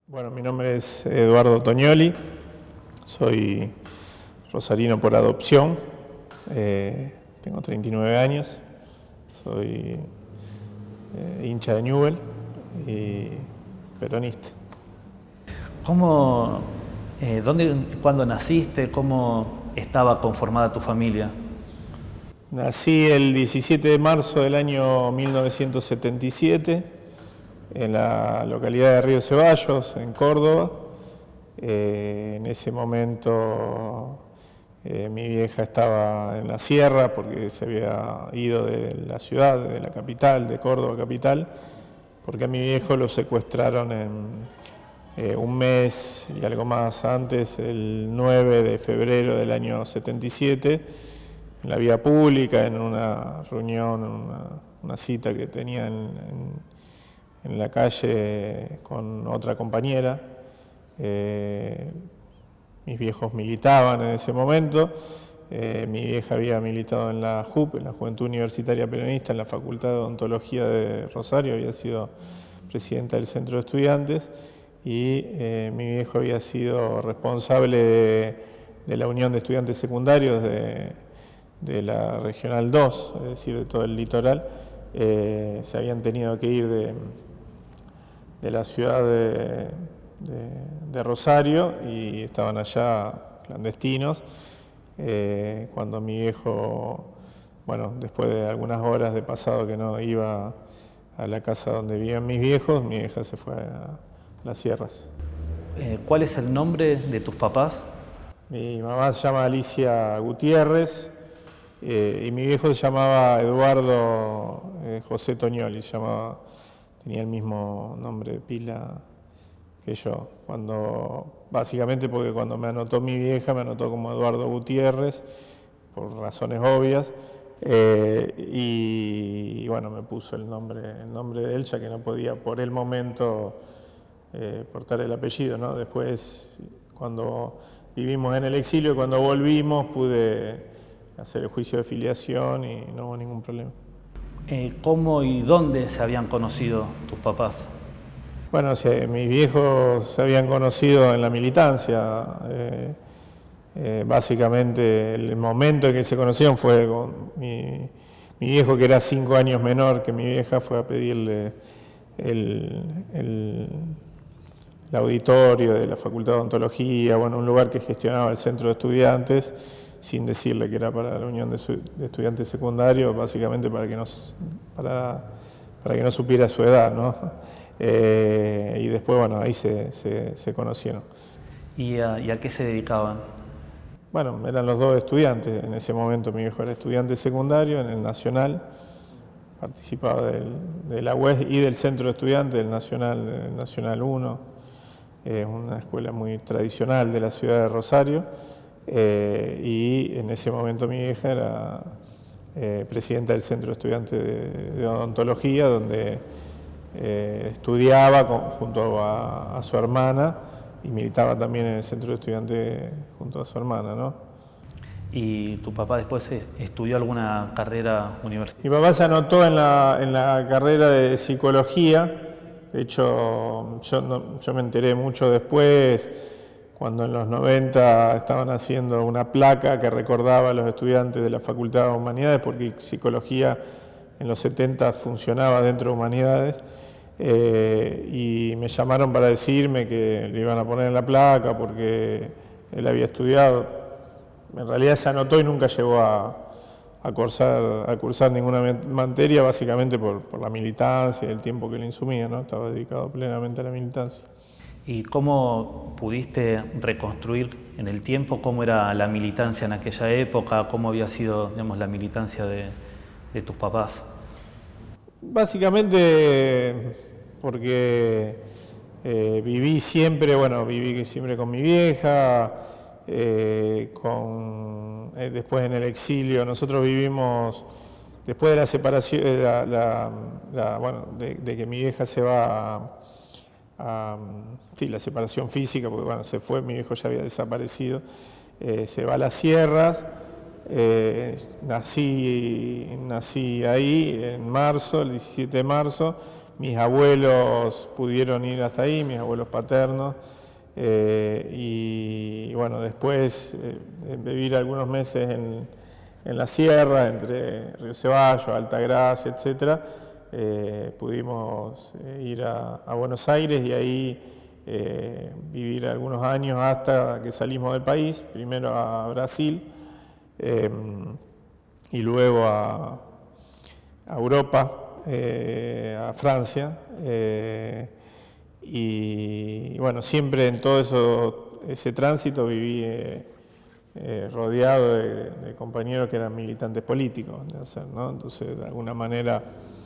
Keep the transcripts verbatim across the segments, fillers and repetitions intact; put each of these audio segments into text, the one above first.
Bueno, mi nombre es Eduardo Tognoli, soy rosarino por adopción, eh, tengo treinta y nueve años, soy eh, hincha de Newell's y peronista. ¿Cómo, eh, dónde, cuándo naciste? ¿Cómo estaba conformada tu familia? Nací el diecisiete de marzo del año mil novecientos setenta y siete en la localidad de Río Ceballos, en Córdoba. Eh, en ese momento eh, mi vieja estaba en la sierra porque se había ido de la ciudad, de la capital, de Córdoba capital, porque a mi viejo lo secuestraron en eh, un mes y algo más antes, el nueve de febrero del año setenta y siete, en la vía pública, en una reunión, en una, una cita que tenía en, en en la calle con otra compañera. Eh, mis viejos militaban en ese momento, eh, mi vieja había militado en la J U P, en la Juventud Universitaria Peronista, en la Facultad de Odontología de Rosario, había sido presidenta del Centro de Estudiantes, y eh, mi viejo había sido responsable de, de la Unión de Estudiantes Secundarios de, de la Regional dos, es decir, de todo el litoral. Eh, se habían tenido que ir de de la ciudad de, de, de Rosario y estaban allá clandestinos. Eh, cuando mi viejo, bueno, después de algunas horas de pasado que no iba a la casa donde vivían mis viejos, mi vieja se fue a las sierras. Eh, ¿Cuál es el nombre de tus papás? Mi mamá se llama Alicia Gutiérrez eh, y mi viejo se llamaba Eduardo eh, José Tognoli, se llamaba, tenía el mismo nombre de pila que yo. Cuando, básicamente porque cuando me anotó mi vieja, me anotó como Eduardo Gutiérrez, por razones obvias, eh, y, y bueno, me puso el nombre, el nombre de él, ya que no podía por el momento eh, portar el apellido, ¿no? Después, cuando vivimos en el exilio, cuando volvimos, pude hacer el juicio de filiación y no hubo ningún problema. Eh, ¿Cómo y dónde se habían conocido tus papás? Bueno, o sea, mis viejos se habían conocido en la militancia. Eh, eh, básicamente el momento en que se conocieron fue con mi, mi viejo, que era cinco años menor que mi vieja, fue a pedirle el, el, el auditorio de la Facultad de Odontología, bueno, un lugar que gestionaba el Centro de Estudiantes, sin decirle que era para la Unión de, de Estudiantes Secundarios, básicamente para que, nos, para, para que no supiera su edad, ¿no? Eh, y después, bueno, ahí se, se, se conocieron. ¿Y a, ¿Y a qué se dedicaban? Bueno, eran los dos estudiantes. En ese momento mi viejo era estudiante secundario en el Nacional, participaba del, de la U E S y del Centro de Estudiantes, del Nacional, del Nacional uno, es eh, una escuela muy tradicional de la ciudad de Rosario. Eh, y en ese momento mi vieja era eh, presidenta del Centro de Estudiantes de, de Odontología, donde eh, estudiaba con, junto a, a su hermana y militaba también en el Centro de Estudiantes junto a su hermana, ¿no? ¿Y tu papá después estudió alguna carrera universitaria? Mi papá se anotó en la, en la carrera de Psicología. De hecho, yo, no, yo me enteré mucho después, cuando en los noventa estaban haciendo una placa que recordaba a los estudiantes de la Facultad de Humanidades, porque Psicología en los setenta funcionaba dentro de Humanidades, eh, y me llamaron para decirme que le iban a poner en la placa porque él había estudiado. En realidad se anotó y nunca llegó a, a, cursar, a cursar ninguna materia, básicamente por, por la militancia y el tiempo que le insumía, ¿no? Estaba dedicado plenamente a la militancia. ¿Y cómo pudiste reconstruir en el tiempo cómo era la militancia en aquella época, cómo había sido, digamos, la militancia de, de tus papás? Básicamente porque eh, viví siempre, bueno, viví siempre con mi vieja, eh, con, eh, después en el exilio. Nosotros vivimos, después de la separación, la, la, la, bueno, de, de que mi vieja se va a, a, sí, la separación física, porque bueno, se fue, mi viejo ya había desaparecido, eh, se va a las sierras. Eh, nací, nací ahí en marzo, el diecisiete de marzo, mis abuelos pudieron ir hasta ahí, mis abuelos paternos, eh, y, y bueno, después eh, de vivir algunos meses en, en la sierra, entre Río Ceballos, Altagracia, etcétera, eh, pudimos eh, ir a, a Buenos Aires y ahí eh, vivir algunos años hasta que salimos del país, primero a Brasil eh, y luego a, a Europa, eh, a Francia, eh, y, y bueno, siempre en todo eso, ese tránsito viví eh, eh, rodeado de, de compañeros que eran militantes políticos, ¿no? Entonces, de alguna manera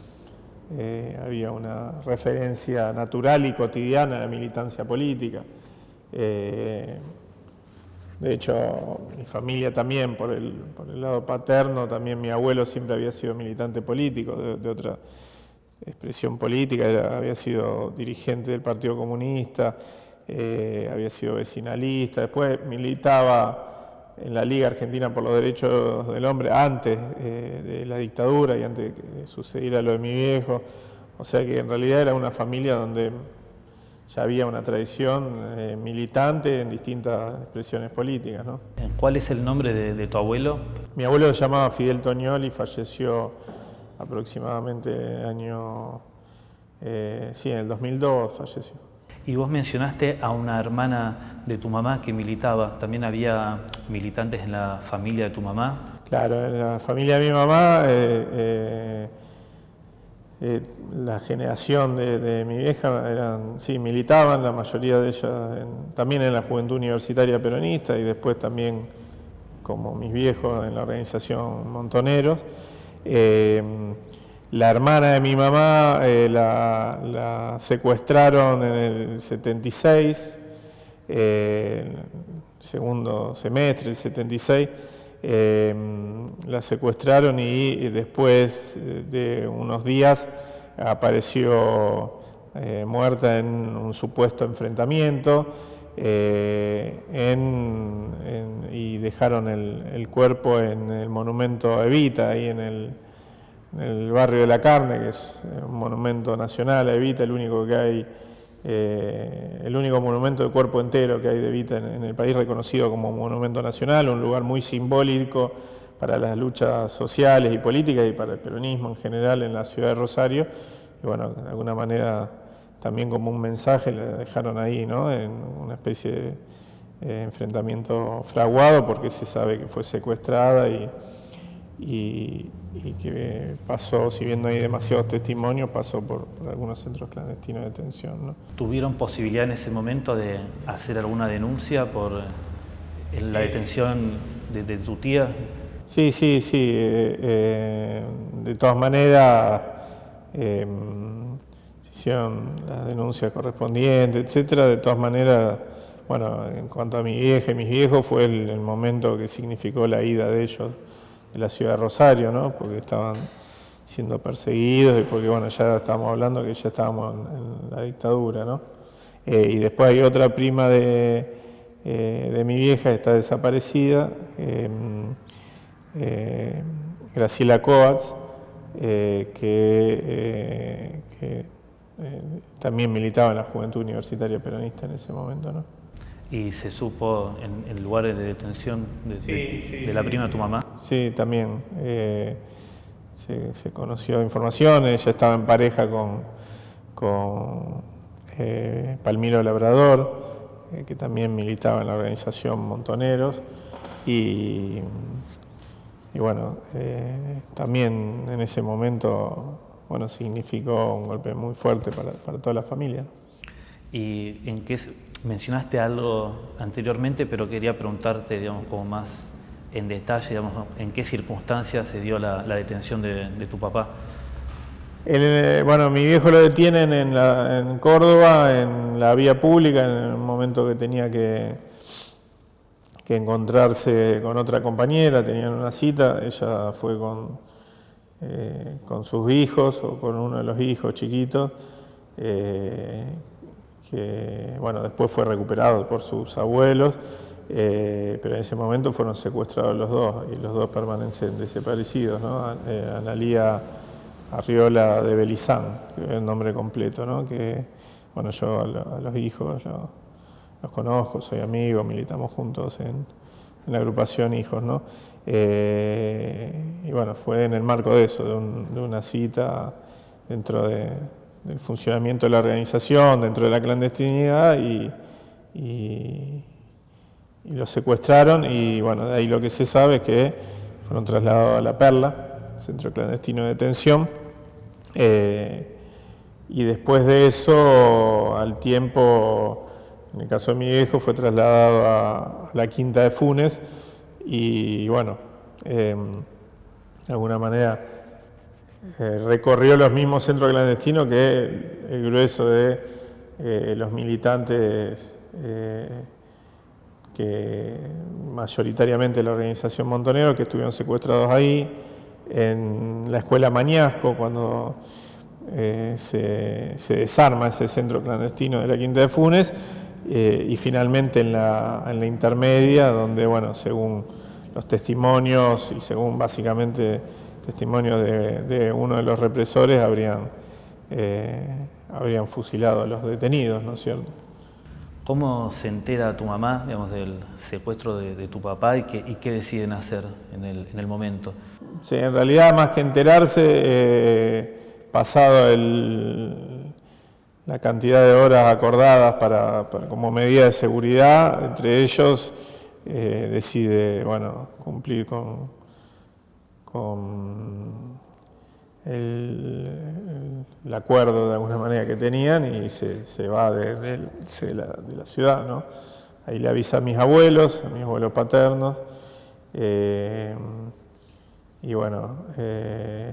eh, había una referencia natural y cotidiana a la militancia política. Eh, de hecho, mi familia también, por el, por el lado paterno, también mi abuelo siempre había sido militante político, de, de otra expresión política, era, había sido dirigente del Partido Comunista, eh, había sido vecinalista, después militaba en la Liga Argentina por los Derechos del Hombre antes eh, de la dictadura y antes de que sucediera lo de mi viejo, o sea que en realidad era una familia donde ya había una tradición eh, militante en distintas expresiones políticas, ¿no? ¿Cuál es el nombre de, de tu abuelo? Mi abuelo se llamaba Fidel Toñoli, falleció aproximadamente en el año, eh, sí, en el dos mil dos falleció. Y vos mencionaste a una hermana de tu mamá que militaba. ¿También había militantes en la familia de tu mamá? Claro, en la familia de mi mamá, eh, eh, eh, la generación de, de mi vieja eran, sí, militaban, la mayoría de ellas en, también en la Juventud Universitaria Peronista y después también, como mis viejos, en la organización Montoneros. Eh, la hermana de mi mamá eh, la, la secuestraron en el setenta y seis, eh, segundo semestre, el setenta y seis, eh, la secuestraron y, y después de unos días apareció eh, muerta en un supuesto enfrentamiento eh, en, en, y dejaron el, el cuerpo en el monumento Evita, ahí en el, en el barrio de La Carne, que es un monumento nacional a Evita, el único que hay, eh, el único monumento de cuerpo entero que hay de Evita en, en el país, reconocido como monumento nacional, un lugar muy simbólico para las luchas sociales y políticas y para el peronismo en general en la ciudad de Rosario. Y bueno, de alguna manera también como un mensaje le dejaron ahí, ¿no? En una especie de eh, enfrentamiento fraguado, porque se sabe que fue secuestrada y, y, y que pasó, si bien no hay demasiados testimonios, pasó por, por algunos centros clandestinos de detención, ¿no? ¿Tuvieron posibilidad en ese momento de hacer alguna denuncia por la sí. detención de, de tu tía? Sí, sí, sí. Eh, eh, de todas maneras, eh, se hicieron las denuncias correspondientes, etcétera. De todas maneras, bueno, en cuanto a mi vieja y mis viejos, fue el, el momento que significó la ida de ellos de la ciudad de Rosario, ¿no? Porque estaban siendo perseguidos y porque, bueno, ya estábamos hablando que ya estábamos en, en la dictadura, ¿no? Eh, y después hay otra prima de, eh, de mi vieja que está desaparecida, eh, Eh, Graciela Coats, eh, que, eh, que eh, también militaba en la Juventud Universitaria Peronista en ese momento, ¿no? ¿Y se supo en, en lugares de detención de, sí, de, sí, de la sí, prima de tu mamá? Sí, también. Eh, se, se conoció información, ella estaba en pareja con, con eh, Palmiro Labrador, eh, que también militaba en la organización Montoneros, y Y bueno, eh, también en ese momento, bueno, significó un golpe muy fuerte para, para toda la familia, ¿no? ¿Y en qué mencionaste algo anteriormente, pero quería preguntarte, digamos, como más en detalle, digamos, en qué circunstancias se dio la, la detención de, de tu papá? El, bueno, mi viejo lo detienen en, la, en Córdoba, en la vía pública, en el momento que tenía que que encontrarse con otra compañera, tenían una cita, ella fue con, eh, con sus hijos o con uno de los hijos chiquitos, eh, que bueno, después fue recuperado por sus abuelos, eh, pero en ese momento fueron secuestrados los dos y los dos permanecen desaparecidos, ¿no? Eh, Analía Arriola de Belizán, que es el nombre completo, ¿no? Que, bueno, yo a, lo, a los hijos lo, los conozco, soy amigo, militamos juntos en, en la agrupación Hijos, ¿no? Eh, y bueno, fue en el marco de eso, de, un, de una cita dentro de, del funcionamiento de la organización, dentro de la clandestinidad, y, y, y los secuestraron, y bueno, de ahí lo que se sabe es que fueron trasladados a La Perla, centro clandestino de detención, eh, y después de eso, al tiempo, en el caso de mi viejo, fue trasladado a, a la Quinta de Funes, y bueno, eh, de alguna manera eh, recorrió los mismos centros clandestinos que el, el grueso de eh, los militantes eh, que mayoritariamente la organización Montonero, que estuvieron secuestrados ahí, en la escuela Mañasco, cuando eh, se, se desarma ese centro clandestino de la Quinta de Funes, eh, y finalmente en la, en la intermedia, donde, bueno, según los testimonios y según básicamente testimonios de, de uno de los represores, habrían, eh, habrían fusilado a los detenidos, ¿no es cierto? ¿Cómo se entera tu mamá, digamos, del secuestro de, de tu papá y qué, y qué deciden hacer en el, en el momento? Sí, en realidad, más que enterarse, eh, pasado el, la cantidad de horas acordadas para, para, como medida de seguridad, entre ellos eh, decide, bueno, cumplir con, con el, el, el acuerdo de alguna manera que tenían, y se, se va de, de, de, la, de la ciudad, ¿no? Ahí le avisa a mis abuelos, a mis abuelos paternos, eh, y bueno, eh,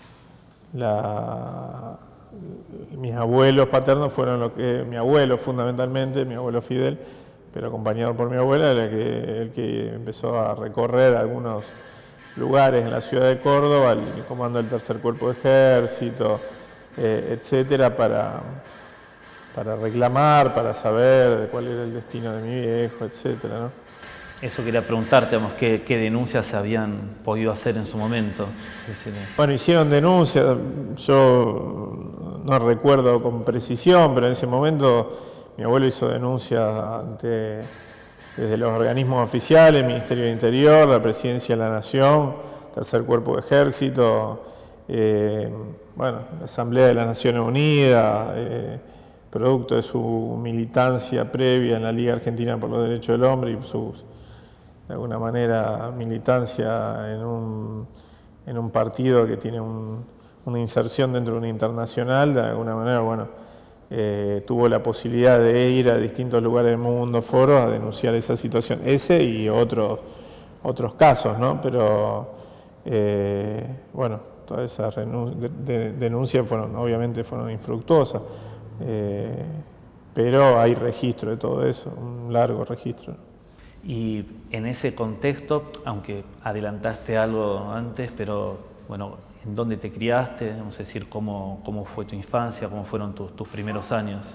la, mis abuelos paternos fueron lo que, mi abuelo fundamentalmente, mi abuelo Fidel, pero acompañado por mi abuela, el que, el que empezó a recorrer algunos lugares en la ciudad de Córdoba, el comando del tercer cuerpo de ejército, eh, etcétera, para, para reclamar, para saber cuál era el destino de mi viejo, etcétera, ¿no? Eso quería preguntarte, digamos, ¿qué, qué denuncias se habían podido hacer en su momento? Es decir, bueno, hicieron denuncias, yo no recuerdo con precisión, pero en ese momento mi abuelo hizo denuncias ante, desde los organismos oficiales, el Ministerio del Interior, la Presidencia de la Nación, Tercer Cuerpo de Ejército, eh, bueno, la Asamblea de las Naciones Unidas, eh, producto de su militancia previa en la Liga Argentina por los Derechos del Hombre y sus, de alguna manera, militancia en un, en un partido que tiene un, una inserción dentro de una internacional, de alguna manera, bueno, eh, tuvo la posibilidad de ir a distintos lugares del mundo, foros, a denunciar esa situación, ese y otros, otros casos, ¿no? Pero, eh, bueno, todas esas de, de, denuncias fueron, obviamente, fueron infructuosas, eh, pero hay registro de todo eso, un largo registro. Y en ese contexto, aunque adelantaste algo antes, pero bueno, ¿en dónde te criaste? Vamos a decir, ¿cómo, cómo fue tu infancia? ¿Cómo fueron tus, tus primeros años?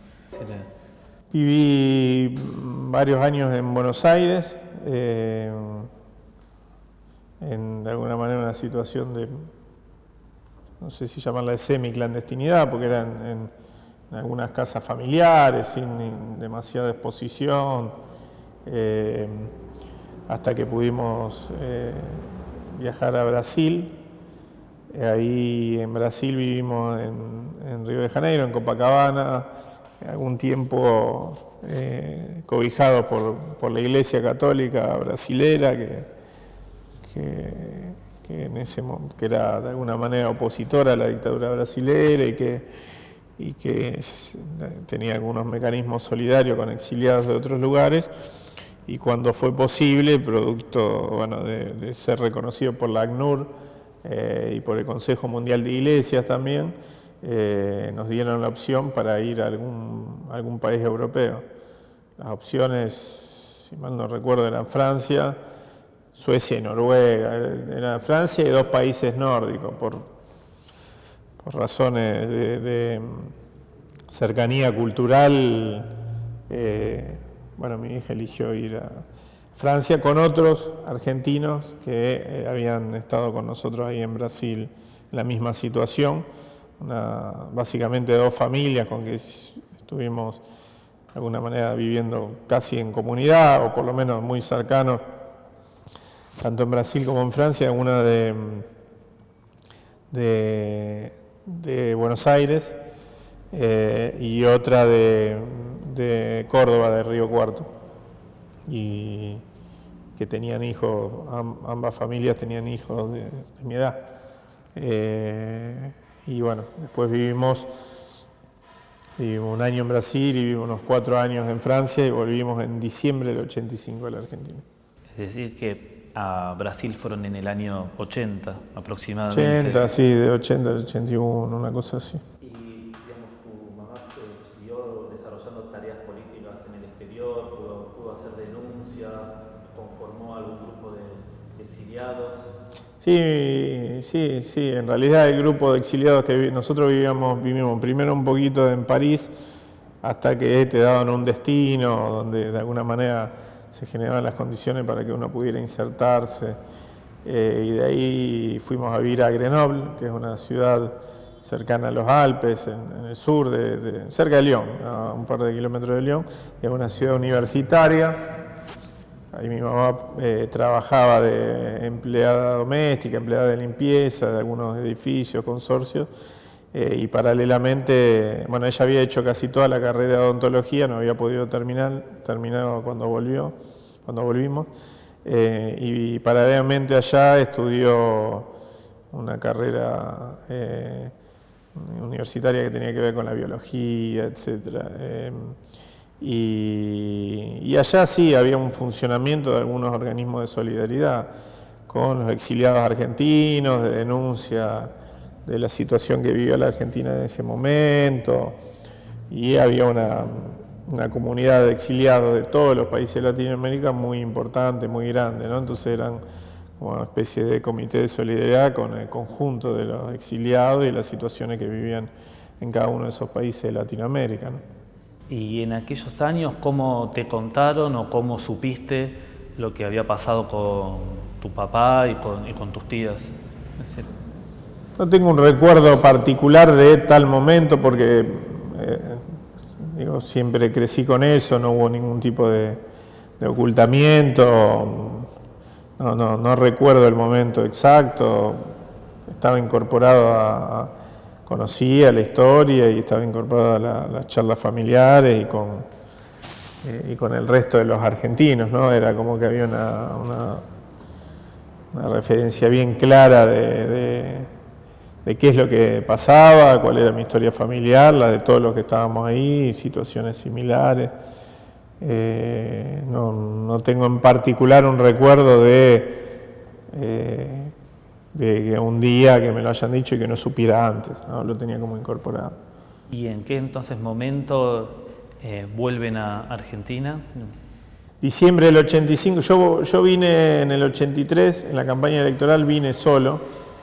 Viví varios años en Buenos Aires, eh, en de alguna manera una situación de, no sé si llamarla de semi-clandestinidad, porque eran en, en algunas casas familiares, sin demasiada exposición. Eh, hasta que pudimos eh, viajar a Brasil. Eh, ahí en Brasil vivimos en, en Río de Janeiro, en Copacabana, algún tiempo eh, cobijados por, por la Iglesia Católica brasilera, que, que, que, en ese, que era de alguna manera opositora a la dictadura brasilera y que, y que tenía algunos mecanismos solidarios con exiliados de otros lugares. Y cuando fue posible, producto, bueno, de, de ser reconocido por la ACNUR eh, y por el Consejo Mundial de Iglesias también, eh, nos dieron la opción para ir a algún, a algún país europeo. Las opciones, si mal no recuerdo, eran Francia, Suecia y Noruega. Era Francia y dos países nórdicos, por, por razones de, de cercanía cultural. Eh, Bueno, mi hija eligió ir a Francia con otros argentinos que eh, habían estado con nosotros ahí en Brasil la misma situación, una, básicamente dos familias con que estuvimos de alguna manera viviendo casi en comunidad, o por lo menos muy cercanos, tanto en Brasil como en Francia, una de, de, de Buenos Aires eh, y otra de, de Córdoba, de Río Cuarto, y que tenían hijos, ambas familias tenían hijos de, de mi edad. Eh, y bueno, después vivimos, vivimos un año en Brasil y vivimos unos cuatro años en Francia y volvimos en diciembre del ochenta y cinco a la Argentina. Es decir, que a Brasil fueron en el año ochenta aproximadamente. ochenta, sí, de ochenta al ochenta y uno, una cosa así. Y digamos, tu mamá siguió desarrollando tareas políticas en el exterior, pudo, pudo hacer denuncias, conformó algún grupo de, de exiliados. Sí, sí, sí, en realidad el grupo de exiliados que nosotros vivíamos, vivimos primero un poquito en París, hasta que te daban un destino, donde de alguna manera se generaban las condiciones para que uno pudiera insertarse. Eh, y de ahí fuimos a vivir a Grenoble, que es una ciudad cercana a los Alpes, en, en el sur, de, de, cerca de Lyon, a un par de kilómetros de Lyon. Es una ciudad universitaria. Ahí mi mamá eh, trabajaba de empleada doméstica, empleada de limpieza de algunos edificios, consorcios, eh, y paralelamente, bueno, ella había hecho casi toda la carrera de odontología, no había podido terminar, terminó cuando volvió, cuando volvimos, eh, y, y paralelamente allá estudió una carrera eh, universitaria que tenía que ver con la biología, etcétera. Eh, Y, y allá sí había un funcionamiento de algunos organismos de solidaridad con los exiliados argentinos, de denuncia de la situación que vivió la Argentina en ese momento, y había una, una comunidad de exiliados de todos los países de Latinoamérica muy importante, muy grande, ¿no? Entonces eran como una especie de comité de solidaridad con el conjunto de los exiliados y las situaciones que vivían en cada uno de esos países de Latinoamérica, ¿no? Y en aquellos años, ¿cómo te contaron o cómo supiste lo que había pasado con tu papá y con, y con tus tías? No tengo un recuerdo particular de tal momento porque eh, digo, siempre crecí con eso, no hubo ningún tipo de, de ocultamiento, no, no, no recuerdo el momento exacto, estaba incorporado a... a conocía la historia y estaba incorporada a la, las charlas familiares y con, eh, y con el resto de los argentinos, ¿no? Era como que había una, una, una referencia bien clara de, de, de qué es lo que pasaba, cuál era mi historia familiar, la de todos los que estábamos ahí, situaciones similares. Eh, no, no tengo en particular un recuerdo de... Eh, de un día que me lo hayan dicho y que no supiera antes, ¿no? Lo tenía como incorporado. ¿Y en qué entonces momento eh, vuelven a Argentina? Diciembre del ochenta y cinco, yo, yo vine en el ochenta y tres, en la campaña electoral vine solo.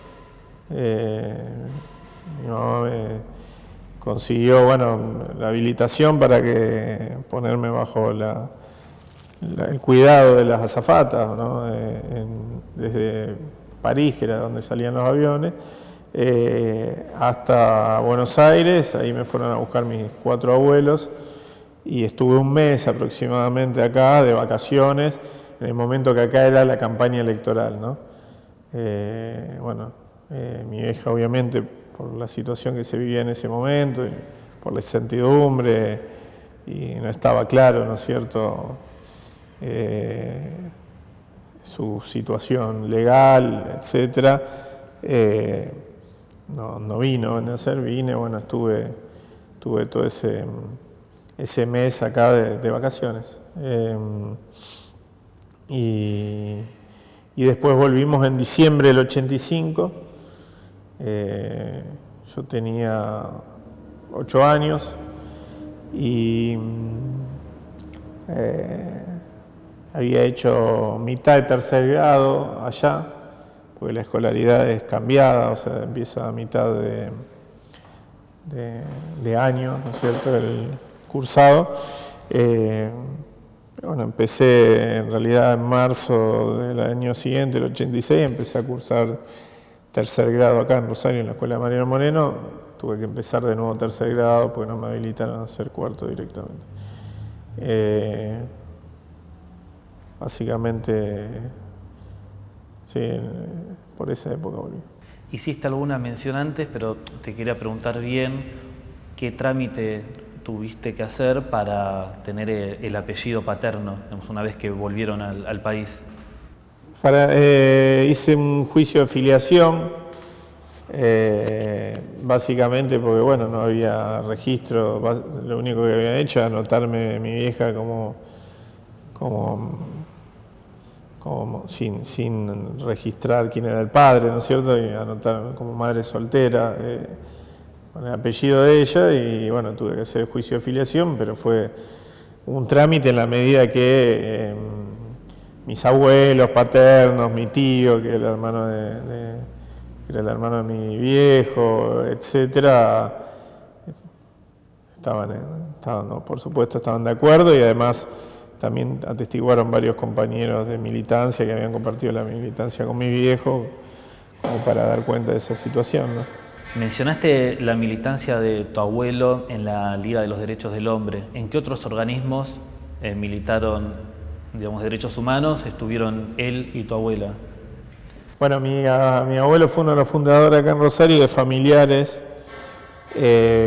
Eh, mi mamá me consiguió, bueno, la habilitación para que ponerme bajo la, la, el cuidado de las azafatas, ¿no? Eh, en, desde París, que era donde salían los aviones, eh, hasta Buenos Aires. Ahí me fueron a buscar mis cuatro abuelos y estuve un mes aproximadamente acá de vacaciones, en el momento que acá era la campaña electoral, ¿no? Eh, bueno, eh, mi vieja obviamente por la situación que se vivía en ese momento, y por la incertidumbre, y no estaba claro, ¿no es cierto?, eh, su situación legal, etcétera, eh, no, no vino a nacer, vine, bueno, estuve, tuve todo ese, ese mes acá de, de vacaciones. Eh, y, y después volvimos en diciembre del ochenta y cinco, eh, yo tenía ocho años y... Eh, había hecho mitad de tercer grado allá, porque la escolaridad es cambiada, o sea, empieza a mitad de, de, de año, ¿no es cierto?, el cursado. Eh, bueno, empecé en realidad en marzo del año siguiente, el ochenta y seis, empecé a cursar tercer grado acá en Rosario, en la Escuela Mariano Moreno, tuve que empezar de nuevo tercer grado porque no me habilitaron a hacer cuarto directamente. Eh, básicamente, sí, por esa época volví. Hiciste alguna mención antes, pero te quería preguntar bien qué trámite tuviste que hacer para tener el apellido paterno, digamos, una vez que volvieron al, al país. Para, eh, hice un juicio de filiación, eh, básicamente porque bueno, no había registro, lo único que había hecho era anotarme mi vieja como, como, como sin, sin registrar quién era el padre, ¿no es cierto? Y anotarme como madre soltera, eh, con el apellido de ella, y bueno, tuve que hacer el juicio de filiación, pero fue un trámite en la medida que eh, mis abuelos paternos, mi tío, que era el hermano de, de, que era el hermano de mi viejo, etcétera, estaban, estaban no, por supuesto estaban de acuerdo, y además también atestiguaron varios compañeros de militancia que habían compartido la militancia con mi viejo, como para dar cuenta de esa situación, ¿no? Mencionaste la militancia de tu abuelo en la Liga de los Derechos del Hombre. ¿En qué otros organismos eh, militaron, digamos, derechos humanos, estuvieron él y tu abuela? Bueno, mi, a, mi abuelo fue uno de los fundadores acá en Rosario de Familiares, eh,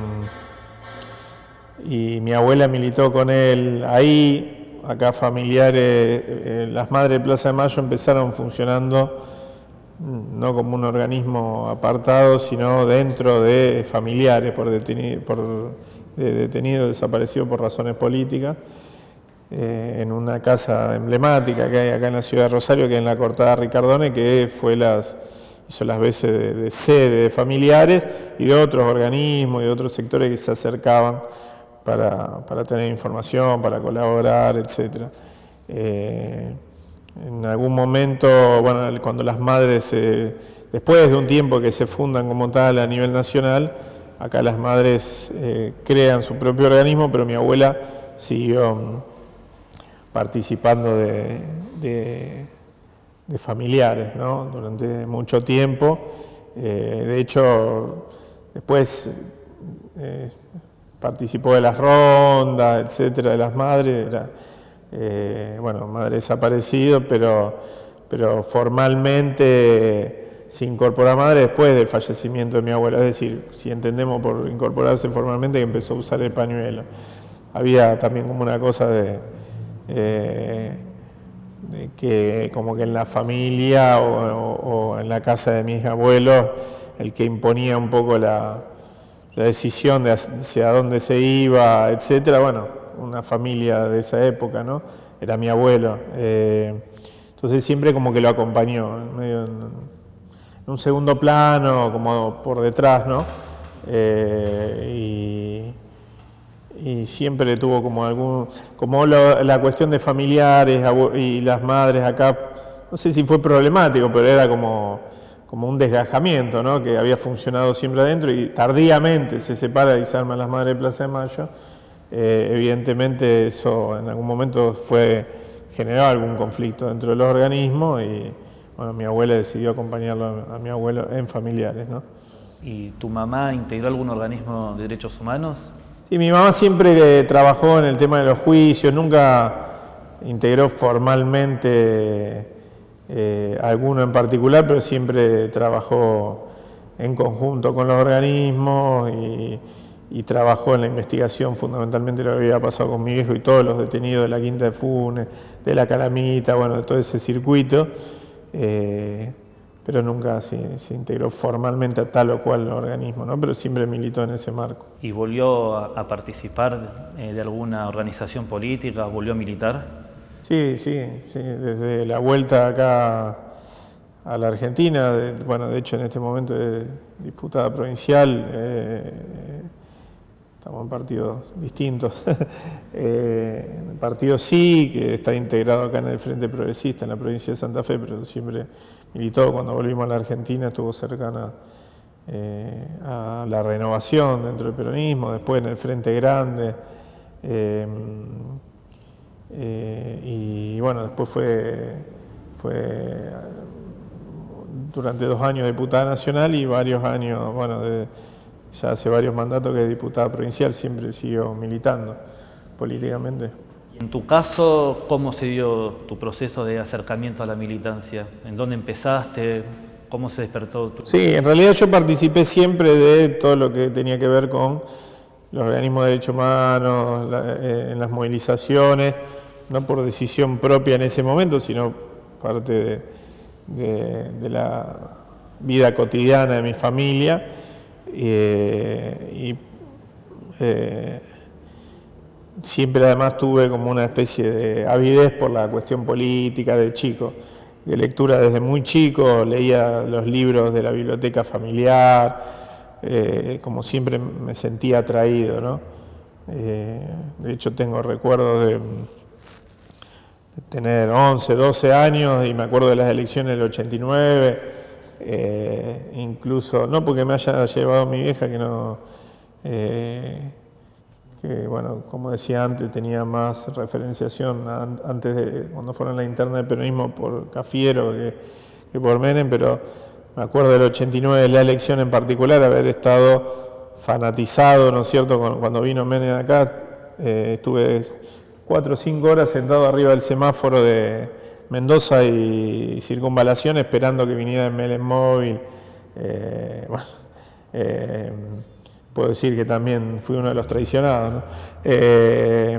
y mi abuela militó con él ahí. Acá Familiares, eh, las Madres de Plaza de Mayo empezaron funcionando no como un organismo apartado, sino dentro de Familiares, por detenidos por, de detenido, desaparecidos por razones políticas, eh, en una casa emblemática que hay acá en la ciudad de Rosario, que es en la Cortada Ricardone, que fue las, hizo las veces de, de sede de Familiares y de otros organismos y de otros sectores que se acercaban para, para tener información, para colaborar, etcétera. Eh, En algún momento, bueno, cuando las madres, eh, después de un tiempo que se fundan como tal a nivel nacional, acá las madres eh, crean su propio organismo, pero mi abuela siguió participando de, de, de Familiares, ¿no? Durante mucho tiempo. Eh, de hecho, después eh, participó de las rondas, etcétera, de las madres. Era, Eh, bueno, madre desaparecido, pero, pero formalmente se incorporó a madre después del fallecimiento de mi abuela. Es decir, si entendemos por incorporarse formalmente, que empezó a usar el pañuelo. Había también como una cosa de, eh, de que como que en la familia o, o, o en la casa de mis abuelos, el que imponía un poco la, la decisión de hacia dónde se iba, etcétera, bueno, una familia de esa época, ¿no? Era mi abuelo. Eh, entonces siempre como que lo acompañó, en, medio en, en un segundo plano, como por detrás, ¿no? Eh, y, y siempre tuvo como algún, como lo, la cuestión de familiares y las madres acá, no sé si fue problemático, pero era como, como un desgajamiento, ¿no? Que había funcionado siempre adentro y tardíamente se separa y se arman las Madres de Plaza de Mayo. Eh, evidentemente eso en algún momento fue, generó algún conflicto dentro de los organismos y bueno, mi abuela decidió acompañarlo a, a mi abuelo en Familiares, ¿no? ¿Y tu mamá integró algún organismo de derechos humanos? Sí, mi mamá siempre trabajó en el tema de los juicios, nunca integró formalmente eh, alguno en particular, pero siempre trabajó en conjunto con los organismos y y trabajó en la investigación fundamentalmente lo que había pasado con mi viejo y todos los detenidos de la Quinta de Funes, de la Calamita, bueno, de todo ese circuito, eh, pero nunca se, se integró formalmente a tal o cual organismo, ¿no? Pero siempre militó en ese marco. ¿Y volvió a, a participar eh, de alguna organización política? ¿Volvió a militar? Sí, sí, sí, desde la vuelta acá a la Argentina, de, bueno, de hecho en este momento es diputada provincial, eh, estamos en partidos distintos. eh, el partido sí, que está integrado acá en el Frente Progresista, en la provincia de Santa Fe, pero siempre militó. Cuando volvimos a la Argentina estuvo cercana eh, a la renovación dentro del peronismo, después en el Frente Grande. Eh, eh, y bueno, después fue, fue durante dos años diputada nacional y varios años, bueno, de, ya hace varios mandatos que es diputada provincial, siempre siguió militando políticamente. En tu caso, ¿cómo se dio tu proceso de acercamiento a la militancia? ¿En dónde empezaste? ¿Cómo se despertó tu...? Sí, en realidad yo participé siempre de todo lo que tenía que ver con los organismos de derechos humanos, la, eh, en las movilizaciones, no por decisión propia en ese momento, sino parte de, de, de la vida cotidiana de mi familia. Eh, y eh, siempre además tuve como una especie de avidez por la cuestión política de chico, de lectura desde muy chico, leía los libros de la biblioteca familiar, eh, como siempre me sentía atraído, ¿no? Eh, de hecho tengo recuerdos de, de tener once, doce años y me acuerdo de las elecciones del ochenta y nueve, eh, incluso, no porque me haya llevado mi vieja, que no... Eh, que bueno, como decía antes, tenía más referenciación an antes de cuando fueron la interna del peronismo por Cafiero que, que por Menem, pero me acuerdo del ochenta y nueve, de la elección en particular, haber estado fanatizado, ¿no es cierto?, cuando vino Menem acá, eh, estuve cuatro o cinco horas sentado arriba del semáforo de Mendoza y Circunvalación esperando que viniera el Menem móvil. Eh, bueno, eh, puedo decir que también fui uno de los traicionados, ¿no? Eh,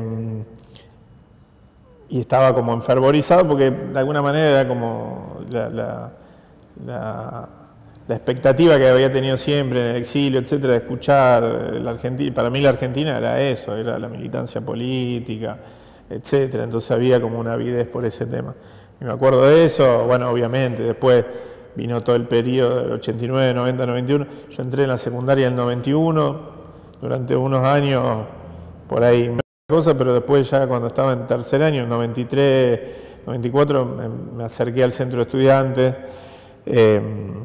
y estaba como enfervorizado porque de alguna manera era como la, la, la, la expectativa que había tenido siempre en el exilio, etcétera, de escuchar la Argentina. Para mí la Argentina era eso, era la militancia política, etcétera. Entonces había como una avidez por ese tema. Y me acuerdo de eso, bueno, obviamente, después vino todo el periodo del ochenta y nueve, noventa, noventa y uno. Yo entré en la secundaria en el noventa y uno, durante unos años por ahí cosa, pero después ya cuando estaba en tercer año, en noventa y tres, noventa y cuatro, me, me acerqué al centro de estudiantes eh,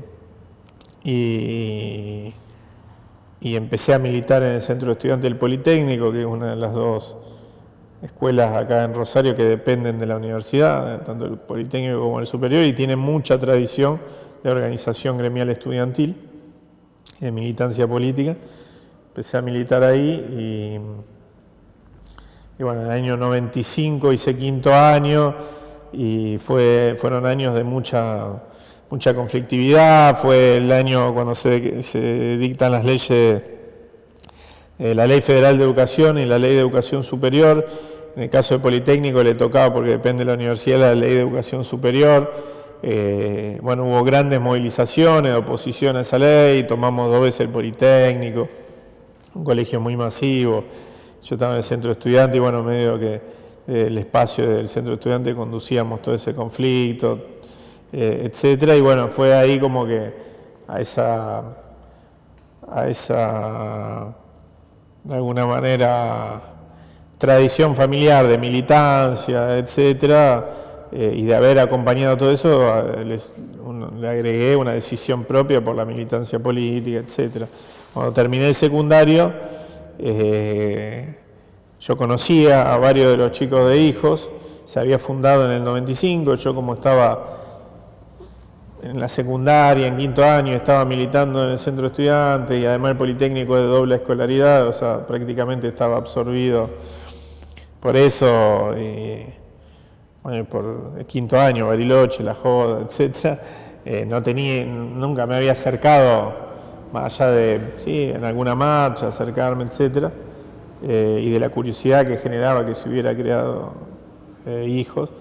y, y empecé a militar en el centro de estudiantes del Politécnico, que es una de las dos escuelas acá en Rosario que dependen de la universidad, tanto el Politécnico como el Superior, y tienen mucha tradición de organización gremial estudiantil, de militancia política. Empecé a militar ahí y, y bueno, en el año noventa y cinco hice quinto año y fue, fueron años de mucha, mucha conflictividad. Fue el año cuando se, se dictan las leyes, eh, la Ley Federal de Educación y la Ley de Educación Superior. En el caso del Politécnico le tocaba, porque depende de la universidad, la Ley de Educación Superior. Eh, bueno, hubo grandes movilizaciones de oposición a esa ley, tomamos dos veces el Politécnico, un colegio muy masivo. Yo estaba en el centro de estudiantes y bueno, medio que eh, el espacio del centro de estudiantes conducíamos todo ese conflicto, eh, etcétera. Y bueno, fue ahí como que a esa, a esa, de alguna manera, tradición familiar de militancia, etcétera, eh, y de haber acompañado todo eso, les, un, le agregué una decisión propia por la militancia política, etcétera. Cuando terminé el secundario, eh, yo conocía a varios de los chicos de Hijos, se había fundado en el noventa y cinco, yo como estaba en la secundaria, en quinto año, estaba militando en el centro de estudiantes y además el Politécnico de doble escolaridad, o sea, prácticamente estaba absorbido por eso, y, bueno, por el quinto año, Bariloche, La Joda, etcétera, eh, no tenía, nunca me había acercado, más allá de, sí, en alguna marcha, acercarme, etcétera, eh, y de la curiosidad que generaba que se hubiera creado eh, Hijos.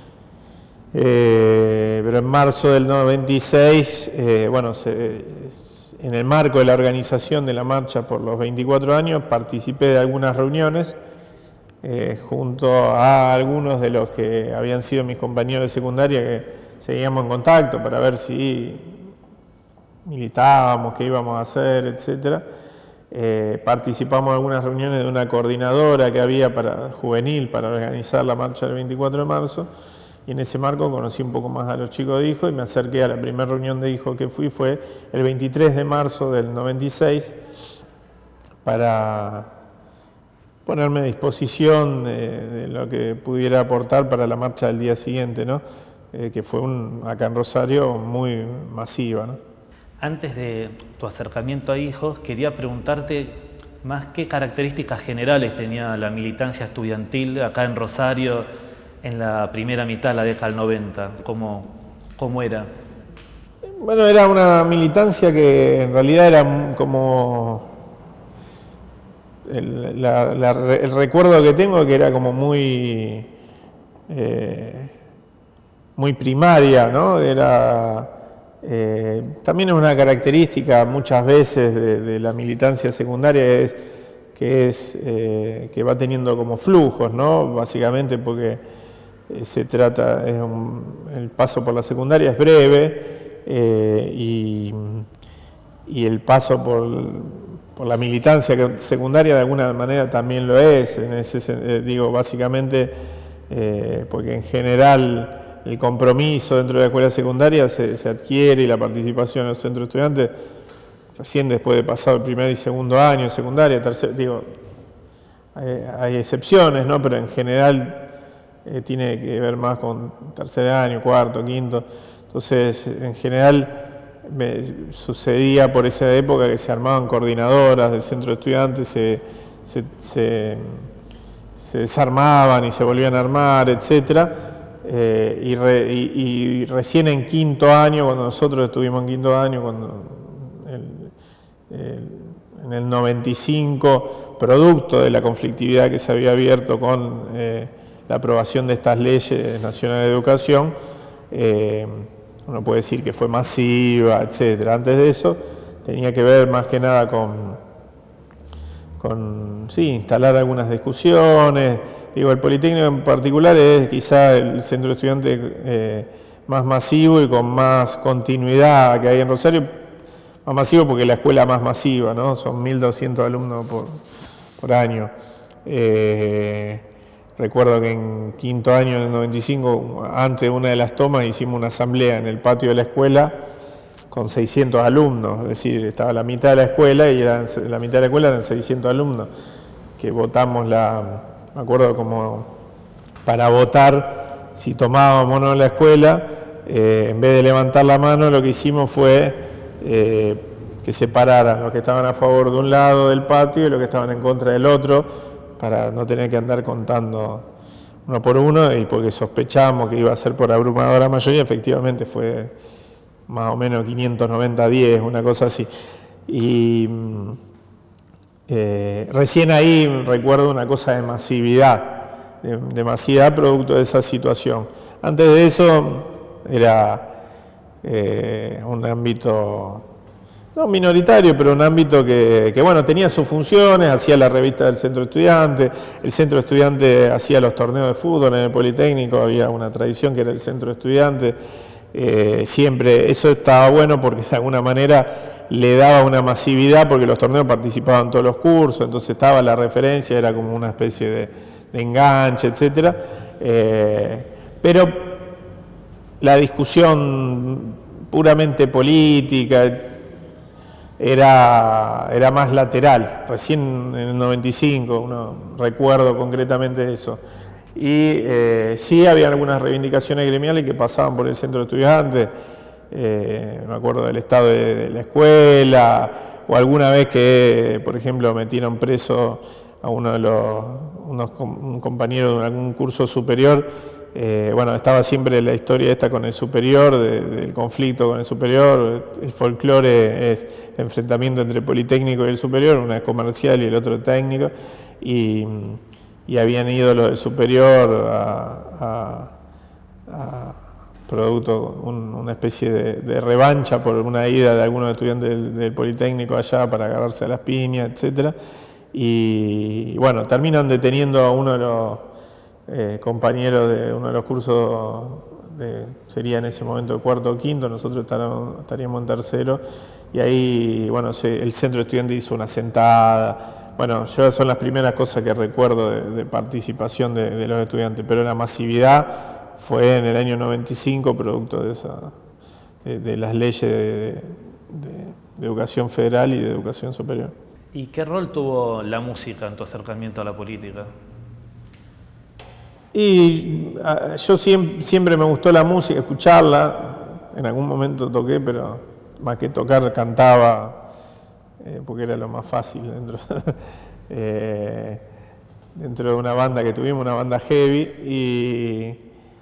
Eh, pero en marzo del noventa y seis, eh, bueno, se, en el marco de la organización de la marcha por los veinticuatro años, participé de algunas reuniones eh, junto a algunos de los que habían sido mis compañeros de secundaria, que seguíamos en contacto para ver si militábamos, qué íbamos a hacer, etcétera. Eh, participamos en algunas reuniones de una coordinadora que había para juvenil para organizar la marcha del veinticuatro de marzo, y en ese marco conocí un poco más a los chicos de Hijos y me acerqué a la primera reunión de Hijos que fui, fue el veintitrés de marzo del noventa y seis, para ponerme a disposición de, de lo que pudiera aportar para la marcha del día siguiente, ¿no? eh, que fue un, acá en Rosario muy masiva, ¿no? Antes de tu acercamiento a Hijos, quería preguntarte más qué características generales tenía la militancia estudiantil acá en Rosario en la primera mitad de la década del noventa, ¿cómo, cómo era? Bueno, era una militancia que en realidad era como... El, la, la, el recuerdo que tengo que era como muy... Eh, muy primaria, ¿no? Era... Eh, también es una característica muchas veces de, de la militancia secundaria es que, es, eh, que va teniendo como flujos, ¿no? Básicamente porque eh, se trata, es un, el paso por la secundaria es breve eh, y, y el paso por, por la militancia secundaria de alguna manera también lo es, en ese, eh, digo, básicamente eh, porque en general el compromiso dentro de la escuela secundaria se, se adquiere y la participación en los centros estudiantes recién después de pasado el primer y segundo año en secundaria, tercer, digo, hay, hay excepciones, ¿no? Pero en general eh, tiene que ver más con tercer año, cuarto, quinto. Entonces, en general me sucedía por esa época que se armaban coordinadoras del centro de estudiantes, se, se, se, se desarmaban y se volvían a armar, etcétera. Eh, y, re, y, y recién en quinto año, cuando nosotros estuvimos en quinto año, cuando el, el, en el noventa y cinco, producto de la conflictividad que se había abierto con eh, la aprobación de estas leyes nacionales de educación, eh, uno puede decir que fue masiva, etcétera. Antes de eso tenía que ver más que nada con, con sí, instalar algunas discusiones. Digo, el Politécnico en particular es quizá el centro de estudiantes eh, más masivo y con más continuidad que hay en Rosario. Más masivo porque es la escuela más masiva, ¿no? Son mil doscientos alumnos por, por año. Eh, recuerdo que en quinto año, en el noventa y cinco, antes de una de las tomas, hicimos una asamblea en el patio de la escuela con seiscientos alumnos. Es decir, estaba la mitad de la escuela y eran, la mitad de la escuela eran seiscientos alumnos, que votamos la... Me acuerdo como para votar si tomábamos o no la escuela, eh, en vez de levantar la mano, lo que hicimos fue eh, que separaran los que estaban a favor de un lado del patio y los que estaban en contra del otro, para no tener que andar contando uno por uno, y porque sospechamos que iba a ser por abrumadora mayoría, efectivamente fue más o menos quinientos noventa a diez, una cosa así. Y... Eh, recién ahí recuerdo una cosa de masividad, de, de masividad producto de esa situación. Antes de eso era eh, un ámbito, no minoritario, pero un ámbito que, que bueno, tenía sus funciones, hacía la revista del centro estudiante, el centro estudiante hacía los torneos de fútbol en el Politécnico, había una tradición que era el centro estudiante, eh, siempre, eso estaba bueno porque de alguna manera le daba una masividad porque los torneos participaban todos los cursos, entonces estaba la referencia, era como una especie de, de enganche, etcétera. Eh, pero la discusión puramente política era, era más lateral. Recién en el noventa y cinco, uno, recuerdo concretamente eso. Y eh, sí había algunas reivindicaciones gremiales que pasaban por el centro de estudiantes. Eh, me acuerdo del estado de, de la escuela, o alguna vez que, por ejemplo, metieron preso a uno de los unos, un compañero de algún curso superior. Eh, bueno, estaba siempre la historia esta con el superior, de, del conflicto con el superior. El folclore es el enfrentamiento entre el Politécnico y el superior, una es comercial y el otro técnico, y, y habían ido los del superior a, a, a producto, un, una especie de, de revancha por una ida de algunos estudiantes del, del Politécnico allá para agarrarse a las piñas, etcétera. Y, y bueno, terminan deteniendo a uno de los eh, compañeros de uno de los cursos, de, sería en ese momento el cuarto o quinto, nosotros estaríamos, estaríamos en tercero, y ahí, bueno, se, el centro estudiante hizo una sentada. Bueno, yo son las primeras cosas que recuerdo de, de participación de, de los estudiantes, pero la masividad fue en el año noventa y cinco, producto de, esa, de, de las leyes de, de, de educación federal y de educación superior. ¿Y qué rol tuvo la música en tu acercamiento a la política? Y a, yo siempre, siempre me gustó la música, escucharla. En algún momento toqué, pero más que tocar cantaba, eh, porque era lo más fácil dentro, eh, dentro de una banda que tuvimos, una banda heavy. Y,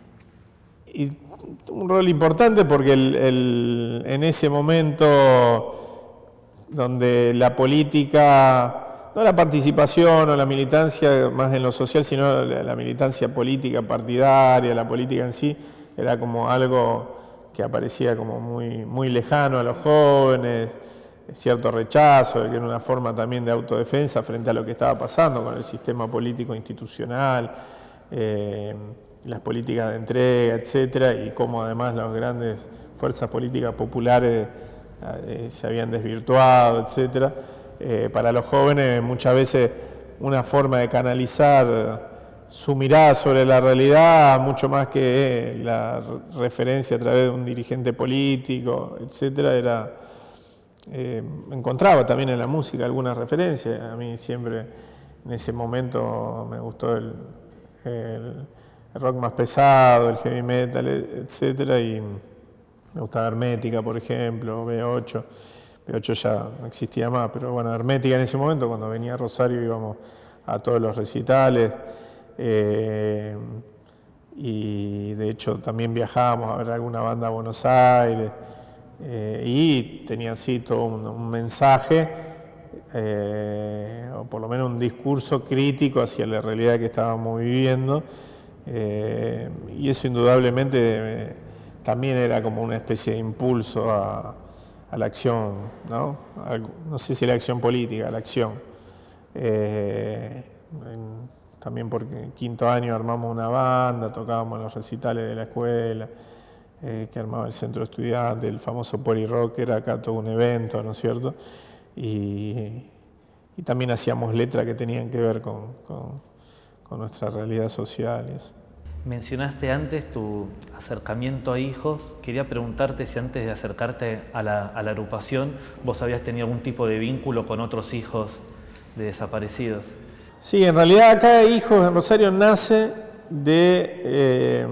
y un rol importante porque el, el, en ese momento donde la política... No la participación o la militancia más en lo social, sino la, la militancia política partidaria, la política en sí, era como algo que aparecía como muy, muy lejano a los jóvenes, cierto rechazo, que era una forma también de autodefensa frente a lo que estaba pasando con el sistema político institucional, eh, las políticas de entrega, etcétera, y cómo además las grandes fuerzas políticas populares eh, se habían desvirtuado, etcétera. Eh, para los jóvenes muchas veces una forma de canalizar su mirada sobre la realidad, mucho más que eh, la referencia a través de un dirigente político, etcétera, era, eh, encontraba también en la música algunas referencias. A mí siempre en ese momento me gustó el, el, el rock más pesado, el heavy metal, etcétera, y me gustaba Hermética, por ejemplo, B ocho. B ocho ya no existía más, pero bueno, Hermética en ese momento, cuando venía a Rosario íbamos a todos los recitales, eh, y de hecho también viajábamos a ver alguna banda a Buenos Aires, eh, y tenía así todo un, un mensaje, eh, o por lo menos un discurso crítico hacia la realidad que estábamos viviendo, eh, y eso indudablemente eh, también era como una especie de impulso a a la acción, ¿no? No sé si la acción política, la acción. Eh, en, también porque en quinto año armamos una banda, tocábamos en los recitales de la escuela, eh, que armaba el centro estudiante, el famoso Poli Rock, era acá todo un evento, ¿no es cierto? Y, y también hacíamos letras que tenían que ver con, con, con nuestra realidad social y eso. Mencionaste antes tu acercamiento a hijos. Quería preguntarte si antes de acercarte a la, a la agrupación vos habías tenido algún tipo de vínculo con otros hijos de desaparecidos. Sí, en realidad cada hijo en Rosario nace de... Eh,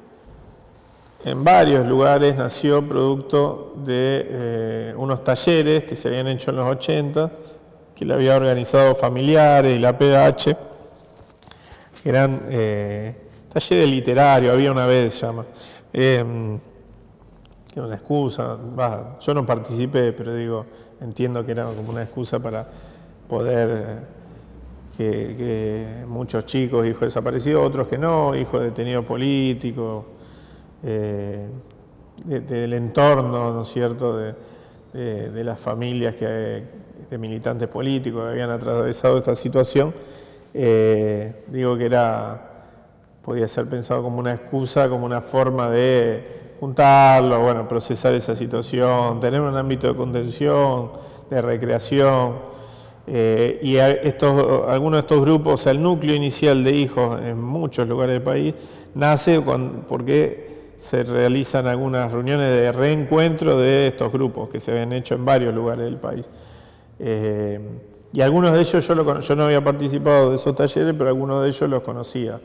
en varios lugares nació producto de eh, unos talleres que se habían hecho en los ochenta, que le había organizado familiares y la P D H, que eran... Eh, talleres literarios, había una vez, se llama, eh, que era una excusa, bah, yo no participé, pero digo, entiendo que era como una excusa para poder, eh, que, que muchos chicos, hijos desaparecidos, otros que no, hijos de detenidos políticos, eh, de, del entorno, ¿no es cierto?, de, de, de las familias que, de militantes políticos que habían atravesado esta situación, eh, digo que era... podía ser pensado como una excusa, como una forma de juntarlo, bueno, procesar esa situación, tener un ámbito de contención, de recreación, eh, y estos, algunos de estos grupos, o sea, el núcleo inicial de hijos en muchos lugares del país, nace con, porque se realizan algunas reuniones de reencuentro de estos grupos que se habían hecho en varios lugares del país. Eh, y algunos de ellos, yo, lo, yo no había participado de esos talleres, pero algunos de ellos los conocía.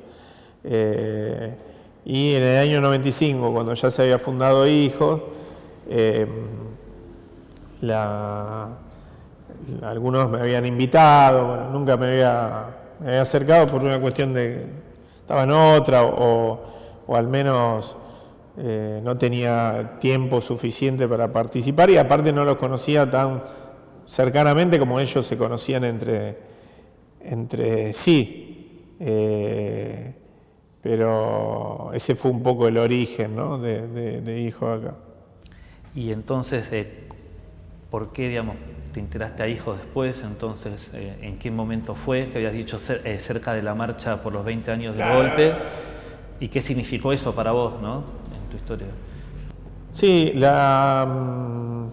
Eh, y en el año noventa y cinco, cuando ya se había fundado Hijos, eh, la, algunos me habían invitado, bueno, nunca me había, me había acercado por una cuestión de estaba en otra o, o al menos eh, no tenía tiempo suficiente para participar, y aparte no los conocía tan cercanamente como ellos se conocían entre, entre sí. Eh, Pero ese fue un poco el origen, ¿no?, de, de, de Hijos acá. Y entonces, eh, ¿por qué, digamos, te enteraste a Hijos después? Entonces, eh, ¿en qué momento fue? Que habías dicho cer eh, cerca de la marcha por los veinte años del golpe. ¿Y qué significó eso para vos, ¿no?, en tu historia? Sí, la...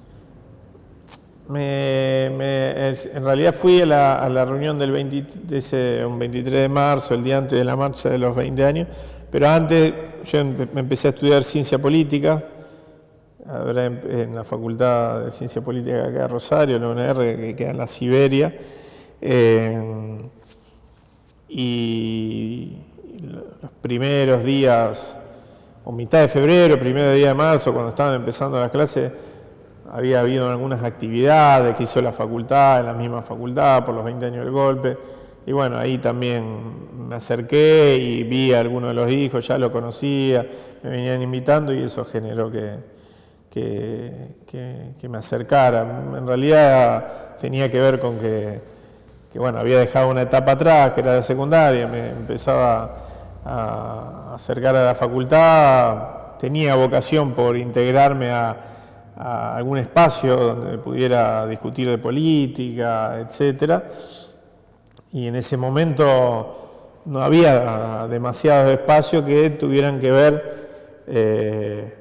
Me, me, es, en realidad fui a la, a la reunión del veinte, de ese, un veintitrés de marzo, el día antes de la marcha de los veinte años, pero antes yo me empecé a estudiar ciencia política, ahora en, en la Facultad de Ciencia Política acá de Rosario, la U N R, que queda en la Siberia, eh, y primeros días, o mitad de febrero, primer día de marzo, cuando estaban empezando las clases, había habido algunas actividades que hizo la facultad, en la misma facultad, por los veinte años del golpe. Y bueno, ahí también me acerqué y vi a algunos de los hijos, ya lo conocía, me venían invitando y eso generó que, que, que, que me acercara. En realidad tenía que ver con que, que bueno, había dejado una etapa atrás, que era la secundaria, me empezaba a acercar a la facultad, tenía vocación por integrarme a, a algún espacio donde pudiera discutir de política, etcétera. Y en ese momento no había demasiados espacios que tuvieran que ver eh,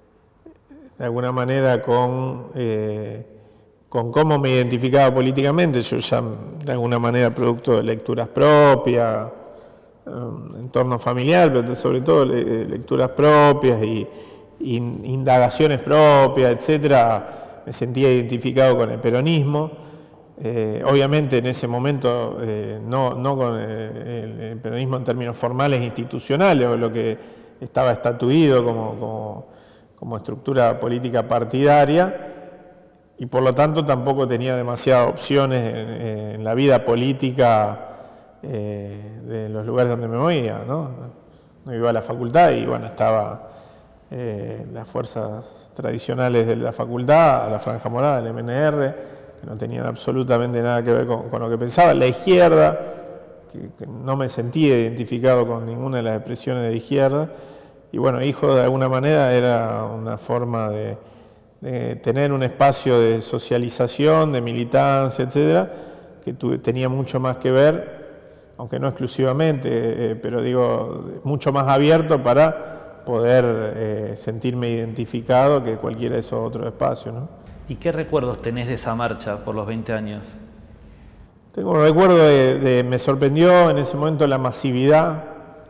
de alguna manera con, eh, con cómo me identificaba políticamente. Yo ya de alguna manera producto de lecturas propias, entorno familiar, pero sobre todo lecturas propias y, y indagaciones propias, etcétera, me sentía identificado con el peronismo. Eh, obviamente en ese momento eh, no, no con el, el peronismo en términos formales institucionales o lo que estaba estatuido como, como, como estructura política partidaria, y por lo tanto tampoco tenía demasiadas opciones en, en la vida política eh, de los lugares donde me movía, ¿no? No iba a la facultad y bueno, estaba eh, las fuerzas tradicionales de la facultad, la Franja Morada, el M N R, que no tenían absolutamente nada que ver con, con lo que pensaba. La izquierda, que, que no me sentía identificado con ninguna de las expresiones de izquierda, y bueno, hijo de alguna manera era una forma de, de tener un espacio de socialización, de militancia, etcétera, que tuve, tenía mucho más que ver, aunque no exclusivamente, eh, pero digo, mucho más abierto para poder eh, sentirme identificado que cualquiera de esos otros espacios, ¿no? ¿Y qué recuerdos tenés de esa marcha por los veinte años? Tengo un recuerdo de, de, me sorprendió en ese momento la masividad.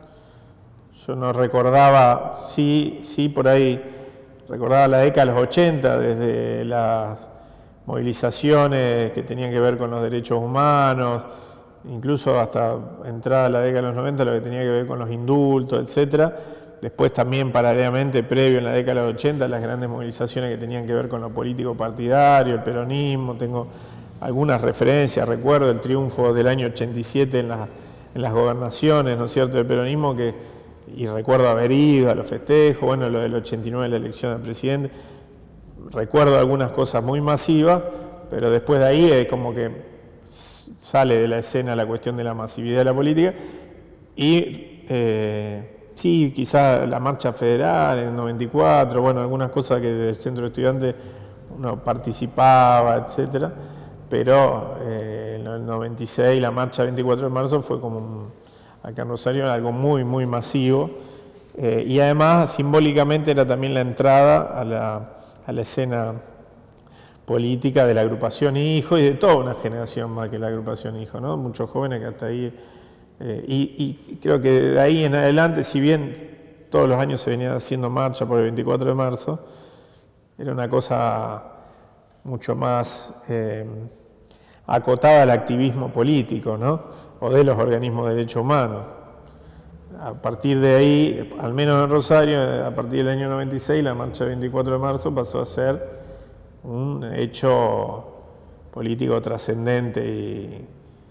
Yo no recordaba, sí, sí, por ahí, recordaba la década de los ochenta, desde las movilizaciones que tenían que ver con los derechos humanos, incluso hasta entrada a la década de los noventa, lo que tenía que ver con los indultos, etcétera. Después también paralelamente, previo en la década de los ochenta, las grandes movilizaciones que tenían que ver con lo político partidario, el peronismo. Tengo algunas referencias, recuerdo el triunfo del año ochenta y siete en, la, en las gobernaciones, ¿no es cierto?, del peronismo, que, y recuerdo haber ido a los festejos, bueno, lo del ochenta y nueve, la elección del presidente. Recuerdo algunas cosas muy masivas, pero después de ahí es como que sale de la escena la cuestión de la masividad de la política y... Eh, Sí, quizás la marcha federal en el noventa y cuatro, bueno, algunas cosas que desde el centro de estudiantes uno participaba, etcétera, pero eh, en el noventa y seis la marcha veinticuatro de marzo fue como, un, acá en Rosario, algo muy, muy masivo, eh, y además simbólicamente era también la entrada a la, a la escena política de la agrupación Hijo y de toda una generación más que la agrupación Hijo, ¿no? Muchos jóvenes que hasta ahí... Eh, y, y creo que de ahí en adelante, si bien todos los años se venía haciendo marcha por el veinticuatro de marzo, era una cosa mucho más eh, acotada al activismo político, ¿no? O de los organismos de derechos humanos. A partir de ahí, al menos en Rosario, a partir del año noventa y seis, la marcha del veinticuatro de marzo pasó a ser un hecho político trascendente y,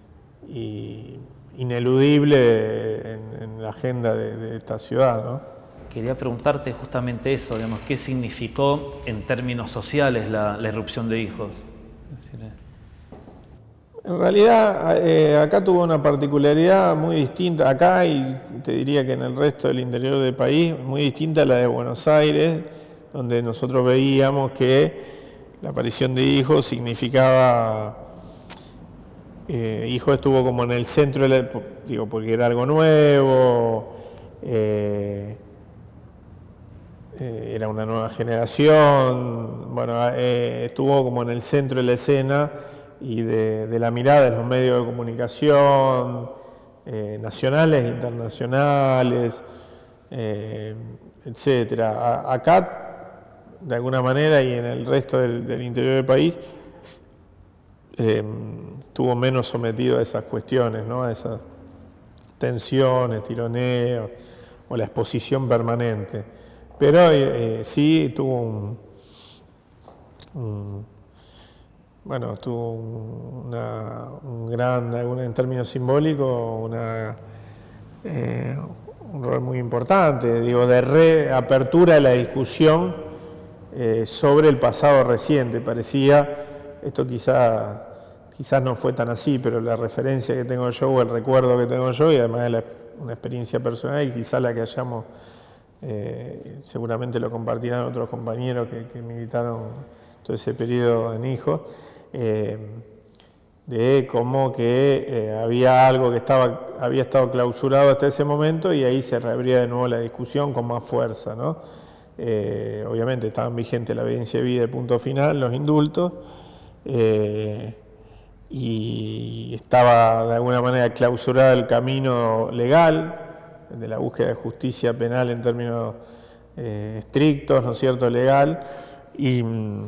y ineludible en, en la agenda de, de esta ciudad, ¿no? Quería preguntarte justamente eso, digamos, ¿qué significó en términos sociales la, la irrupción de Hijos? En realidad, eh, acá tuvo una particularidad muy distinta, acá y te diría que en el resto del interior del país, muy distinta a la de Buenos Aires, donde nosotros veíamos que la aparición de Hijos significaba... Eh, Hijo estuvo como en el centro, de la, digo, porque era algo nuevo, eh, eh, era una nueva generación, bueno, eh, estuvo como en el centro de la escena y de, de la mirada de los medios de comunicación, eh, nacionales e internacionales, eh, etcétera. A, acá, de alguna manera, y en el resto del, del interior del país, eh, estuvo menos sometido a esas cuestiones, ¿no? A esas tensiones, tironeos, o la exposición permanente. Pero eh, sí tuvo un, un bueno, tuvo una, un gran, en términos simbólicos, una, eh, un rol muy importante, digo, de reapertura de la discusión eh, sobre el pasado reciente. Parecía, esto quizá, quizás no fue tan así, pero la referencia que tengo yo o el recuerdo que tengo yo, y además de la, una experiencia personal, y quizá la que hayamos, eh, seguramente lo compartirán otros compañeros que, que militaron todo ese periodo en Hijos, Eh, de cómo que eh, había algo que estaba, había estado clausurado hasta ese momento y ahí se reabría de nuevo la discusión con más fuerza, ¿no? Eh, obviamente estaban vigentes la obediencia de vida, el punto final, los indultos, eh, y estaba de alguna manera clausurado el camino legal de la búsqueda de justicia penal en términos eh, estrictos, ¿no es cierto?, legal, y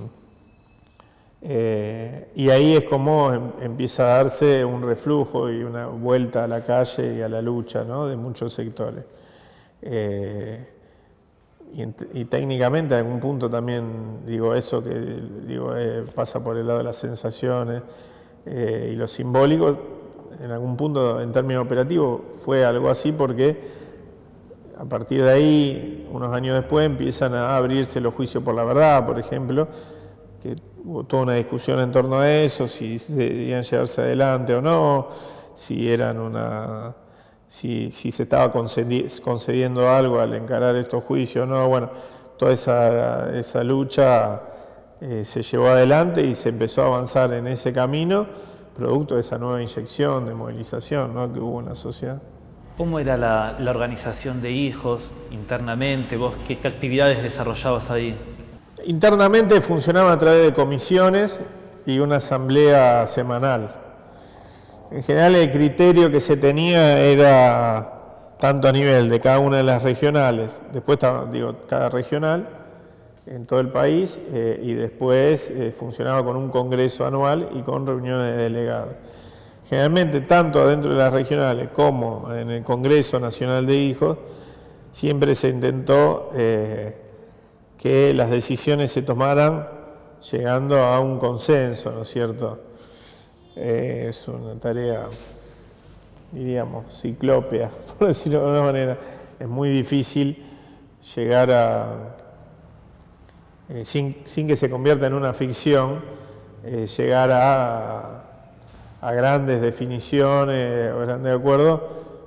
Eh, y ahí es como em, empieza a darse un reflujo y una vuelta a la calle y a la lucha, ¿no?, de muchos sectores. Eh, y, y técnicamente, a algún punto también, digo, eso que digo, eh, pasa por el lado de las sensaciones eh, y lo simbólico, en algún punto, en términos operativos, fue algo así porque a partir de ahí, unos años después, empiezan a abrirse los juicios por la verdad, por ejemplo, que hubo toda una discusión en torno a eso, si debían llevarse adelante o no, si eran una, si, si se estaba concediendo algo al encarar estos juicios o no. Bueno, toda esa, esa lucha eh, se llevó adelante y se empezó a avanzar en ese camino, producto de esa nueva inyección de movilización, ¿no?, que hubo en la sociedad. ¿Cómo era la, la organización de Hijos internamente? ¿Vos qué, qué actividades desarrollabas ahí? Internamente funcionaba a través de comisiones y una asamblea semanal. En general el criterio que se tenía era tanto a nivel de cada una de las regionales, después digo, cada regional en todo el país, eh, y después eh, funcionaba con un congreso anual y con reuniones de delegados. Generalmente, tanto dentro de las regionales como en el Congreso Nacional de Hijos, siempre se intentó eh, que las decisiones se tomaran llegando a un consenso, ¿no es cierto? Eh, es una tarea, diríamos, ciclópea, por decirlo de alguna manera. Es muy difícil llegar a, eh, sin, sin que se convierta en una ficción, eh, llegar a, a grandes definiciones o grandes acuerdos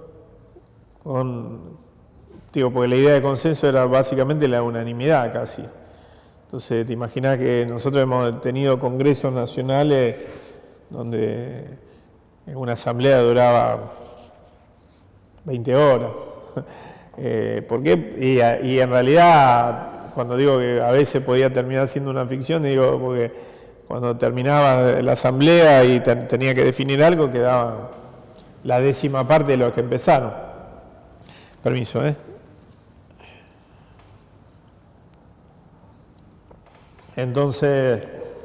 con... Digo, porque la idea de consenso era básicamente la unanimidad casi. Entonces, te imaginas que nosotros hemos tenido congresos nacionales donde una asamblea duraba veinte horas. Eh, ¿Por qué? Y, y en realidad, cuando digo que a veces podía terminar siendo una ficción, digo porque cuando terminaba la asamblea y te, tenía que definir algo, quedaba la décima parte de los que empezaron. Permiso, ¿eh? Entonces,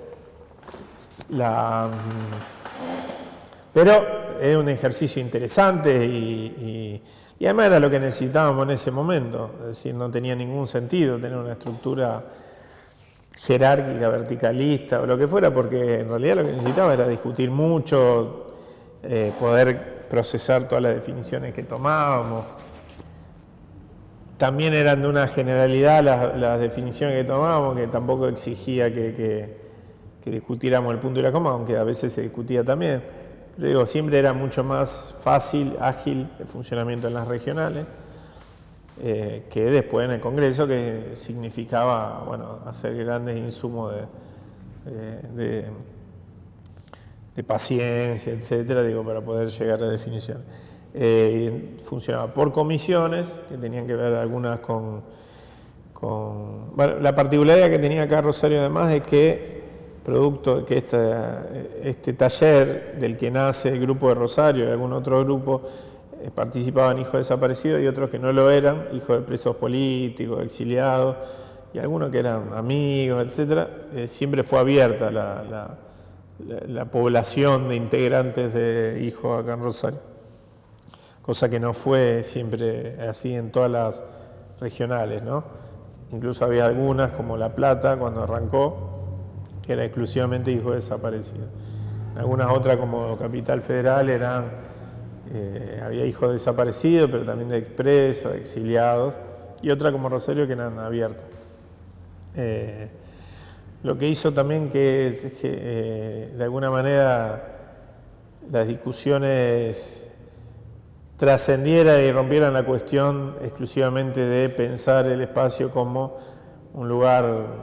la, pero es un ejercicio interesante y, y, y además era lo que necesitábamos en ese momento. Es decir, no tenía ningún sentido tener una estructura jerárquica, verticalista o lo que fuera, porque en realidad lo que necesitaba era discutir mucho, eh, poder procesar todas las definiciones que tomábamos. También eran de una generalidad las, las definiciones que tomábamos, que tampoco exigía que, que, que discutiéramos el punto y la coma, aunque a veces se discutía también. Pero digo, siempre era mucho más fácil, ágil el funcionamiento en las regionales, eh, que después en el Congreso, que significaba, bueno, hacer grandes insumos de, de, de, de paciencia, etcétera, digo, para poder llegar a definiciones. Eh, funcionaba por comisiones, que tenían que ver algunas con, con... Bueno, la particularidad que tenía acá Rosario además es que, producto de que esta, este taller del que nace el grupo de Rosario y algún otro grupo, eh, participaban hijos desaparecidos y otros que no lo eran, hijos de presos políticos, exiliados, y algunos que eran amigos, etcétera. Eh, siempre fue abierta la, la, la, la población de integrantes de hijos acá en Rosario. cosa que no fue siempre así en todas las regionales, ¿no? Incluso había algunas, como La Plata, cuando arrancó, que era exclusivamente hijos desaparecidos. En algunas otras, como Capital Federal, eran, eh, había hijos desaparecidos, pero también de expresos, exiliados, y otra como Rosario, que eran abiertas. Eh, lo que hizo también que, es, que eh, de alguna manera, las discusiones trascendieran y rompieran la cuestión exclusivamente de pensar el espacio como un lugar,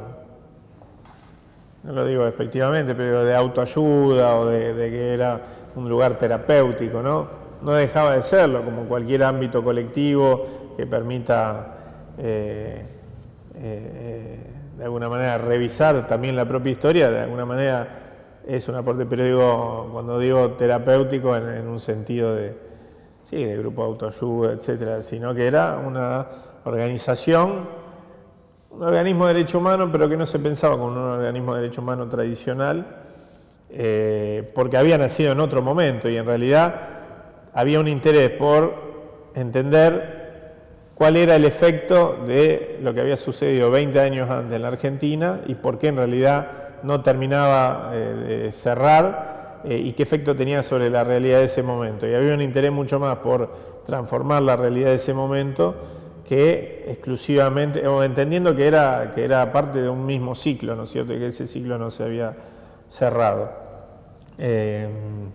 no lo digo despectivamente, pero de autoayuda o de, de que era un lugar terapéutico, ¿no? No dejaba de serlo, como cualquier ámbito colectivo que permita eh, eh, de alguna manera revisar también la propia historia, de alguna manera es un aporte, pero digo, cuando digo terapéutico en, en un sentido de, sí, de grupo de autoayuda, etcétera, sino que era una organización, un organismo de derecho humano, pero que no se pensaba como un organismo de derecho humano tradicional, eh, porque había nacido en otro momento y en realidad había un interés por entender cuál era el efecto de lo que había sucedido veinte años antes en la Argentina y por qué en realidad no terminaba eh, de cerrar eh, y qué efecto tenía sobre la realidad de ese momento. Y había un interés mucho más por transformar la realidad de ese momento que exclusivamente, o entendiendo que era, que era parte de un mismo ciclo, ¿no es cierto?, y que ese ciclo no se había cerrado. Eh,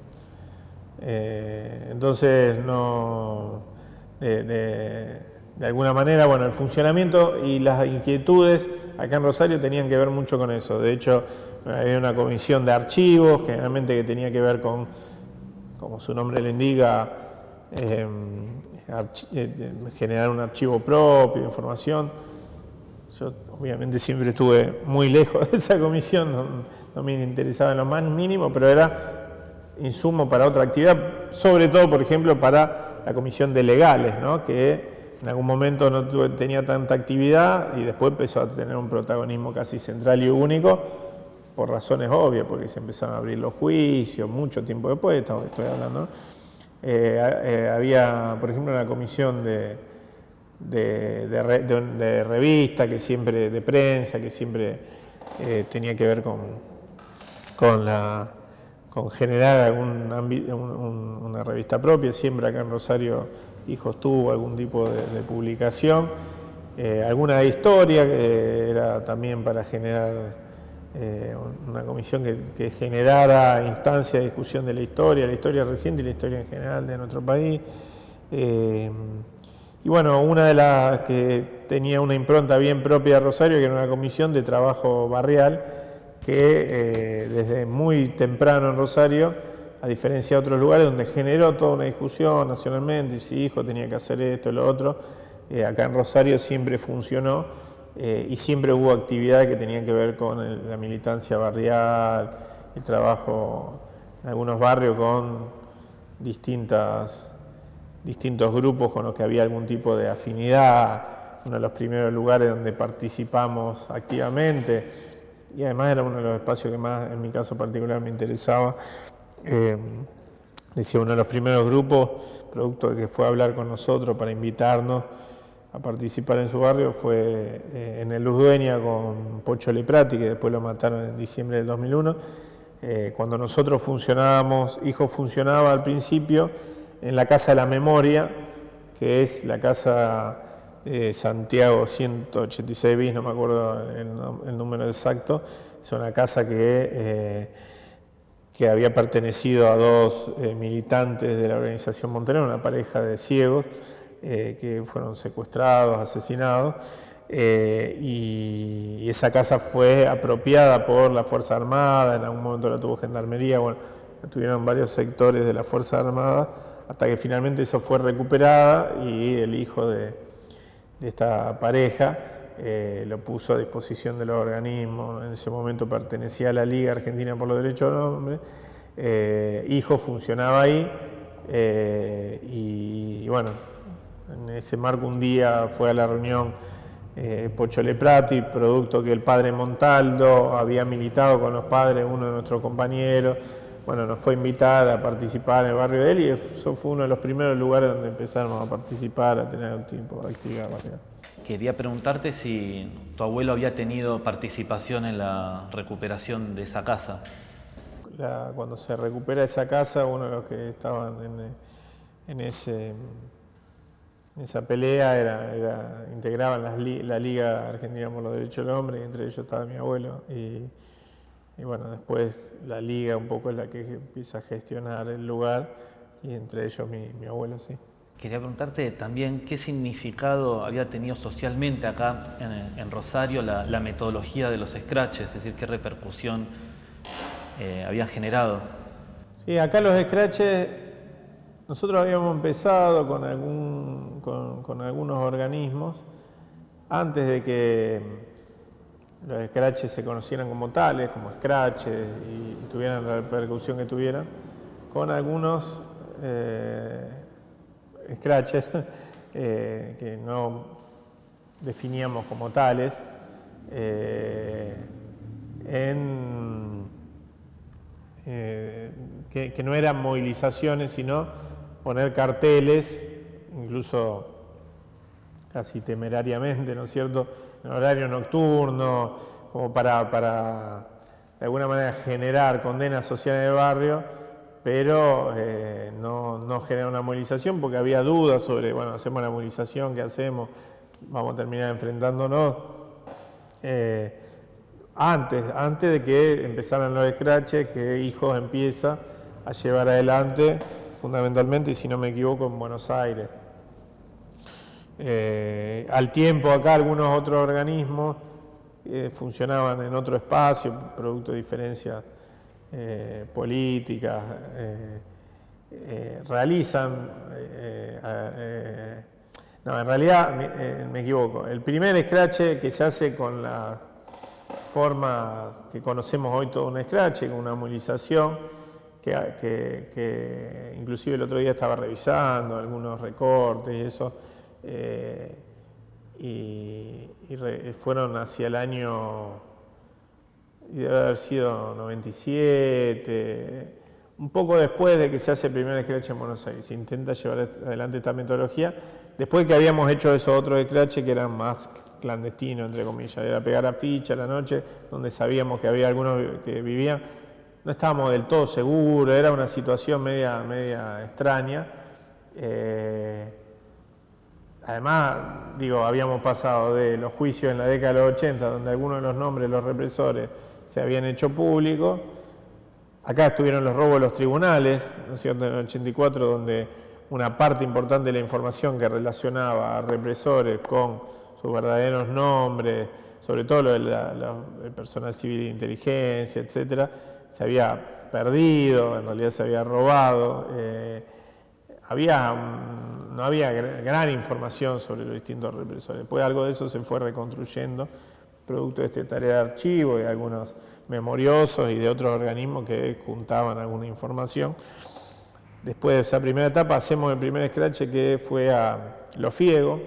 eh, entonces, no, de, de, de alguna manera, bueno, el funcionamiento y las inquietudes acá en Rosario tenían que ver mucho con eso. De hecho, había una comisión de archivos, generalmente que tenía que ver con, como su nombre le indica, eh, generar un archivo propio, información. Yo obviamente siempre estuve muy lejos de esa comisión, no, no me interesaba en lo más mínimo, pero era insumo para otra actividad, sobre todo, por ejemplo, para la comisión de legales, ¿no?, que en algún momento no tuve, tenía tanta actividad y después empezó a tener un protagonismo casi central y único, por razones obvias, porque se empezaron a abrir los juicios, mucho tiempo después, estoy hablando, ¿no? Eh, eh, había, por ejemplo, una comisión de, de, de, re, de, de revista, que siempre, de prensa, que siempre eh, tenía que ver con, con, la, con generar algún ámbito, un, un, una revista propia. Siempre acá en Rosario Hijos tuvo algún tipo de, de publicación, eh, alguna de historia, que era también para generar Eh, una comisión que, que generara instancia de discusión de la historia, la historia reciente y la historia en general de nuestro país. Eh, y bueno, una de las que tenía una impronta bien propia de Rosario, que era una comisión de trabajo barrial, que eh, desde muy temprano en Rosario, a diferencia de otros lugares donde generó toda una discusión nacionalmente, y si hijo tenía que hacer esto y lo otro, eh, acá en Rosario siempre funcionó. Eh, y siempre hubo actividades que tenían que ver con el, la militancia barrial, el trabajo en algunos barrios con distintas, distintos grupos con los que había algún tipo de afinidad. Uno de los primeros lugares donde participamos activamente, y además era uno de los espacios que más, en mi caso particular, me interesaba. Eh, decía, uno de los primeros grupos, producto de que fue a hablar con nosotros para invitarnos a participar en su barrio, fue eh, en el Luz Dueña con Pocho Leprati, que después lo mataron en diciembre del dos mil uno. Eh, cuando nosotros funcionábamos, Hijo funcionaba al principio en la Casa de la Memoria, que es la casa eh, Santiago ciento ochenta y seis bis, no me acuerdo el, el número exacto. Es una casa que, eh, que había pertenecido a dos eh, militantes de la organización Montenegro, una pareja de ciegos, Eh, que fueron secuestrados, asesinados, eh, y, y esa casa fue apropiada por la Fuerza Armada, en algún momento la tuvo Gendarmería, bueno, la tuvieron varios sectores de la Fuerza Armada, hasta que finalmente eso fue recuperada y el hijo de, de esta pareja eh, lo puso a disposición de los organismos. En ese momento pertenecía a la Liga Argentina por los Derechos del Hombre. Eh, Hijo funcionaba ahí, eh, y, y bueno, en ese marco un día fue a la reunión eh, Pocho Leprati, producto que el padre Montaldo había militado con los padres, uno de nuestros compañeros. bueno, nos fue a invitar a participar en el barrio de él y eso fue uno de los primeros lugares donde empezamos a participar, a tener un tipo de actividad barrial. Quería preguntarte si tu abuelo había tenido participación en la recuperación de esa casa. La, cuando se recupera esa casa, uno de los que estaban en, en, ese, en esa pelea era, era integraban las, la Liga Argentina por los Derechos del Hombre, y entre ellos estaba mi abuelo. Y, y bueno, después la Liga un poco es la que empieza a gestionar el lugar, y entre ellos mi, mi abuelo, sí. Quería preguntarte también qué significado había tenido socialmente acá en, en Rosario la, la metodología de los scratches, es decir, qué repercusión eh, habían generado. Sí, acá los scratches, nosotros habíamos empezado con, algún, con, con algunos organismos antes de que los scratches se conocieran como tales, como scratches, y, y tuvieran la repercusión que tuvieran, con algunos eh, scratches eh, que no definíamos como tales, eh, en, eh, que, que no eran movilizaciones, sino poner carteles, incluso casi temerariamente, ¿no es cierto?, en horario nocturno, como para, para de alguna manera generar condenas sociales de barrio, pero eh, no, no generar una movilización porque había dudas sobre, bueno, hacemos la movilización, ¿qué hacemos? Vamos a terminar enfrentándonos. Eh, antes, antes de que empezaran los scratches, que Hijos empieza a llevar adelante, fundamentalmente, y si no me equivoco, en Buenos Aires. Eh, al tiempo acá algunos otros organismos eh, funcionaban en otro espacio, producto de diferencias eh, políticas, eh, eh, realizan, eh, eh, no, en realidad me, eh, me equivoco, el primer scratch que se hace con la forma que conocemos hoy todo un scratch, con una movilización, que, que, que inclusive el otro día estaba revisando algunos recortes y eso, Eh, y, y re, fueron hacia el año, y debe haber sido noventa y siete, un poco después de que se hace el primer scratch en Buenos Aires, se intenta llevar adelante esta metodología, después que habíamos hecho esos otros scratches que eran más clandestinos, entre comillas, era pegar afiche a la noche, donde sabíamos que había algunos que vivían, no estábamos del todo seguros, era una situación media, media extraña. Eh, Además, digo, habíamos pasado de los juicios en la década de los ochenta, donde algunos de los nombres de los represores se habían hecho públicos. Acá estuvieron los robos de los tribunales, ¿no es cierto?, en el ochenta y cuatro, donde una parte importante de la información que relacionaba a represores con sus verdaderos nombres, sobre todo lo del personal civil de inteligencia, etcétera, se había perdido, en realidad se había robado. Eh, había, no había gran información sobre los distintos represores. Después algo de eso se fue reconstruyendo, producto de esta tarea de archivo y de algunos memoriosos y de otros organismos que juntaban alguna información. Después de esa primera etapa hacemos el primer scratch, que fue a Lo Fiego,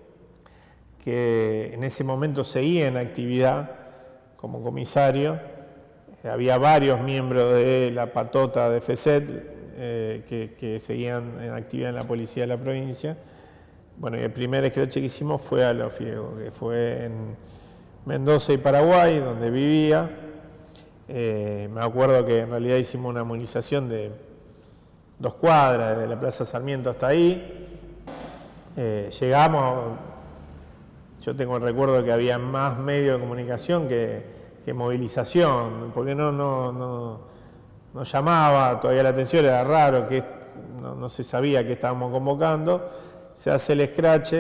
que en ese momento seguía en actividad como comisario. Había varios miembros de la patota de FESET eh, que, que seguían en actividad en la policía de la provincia. Bueno, y el primer scratch que hicimos fue a Lo Fiego, que fue en Mendoza y Paraguay, donde vivía. Eh, me acuerdo que en realidad hicimos una movilización de dos cuadras, desde la Plaza Sarmiento hasta ahí. Eh, llegamos, yo tengo el recuerdo que había más medios de comunicación que, que movilización, porque no, no, no, no llamaba todavía la atención, era raro, que no, no se sabía que estábamos convocando. Se hace el scratch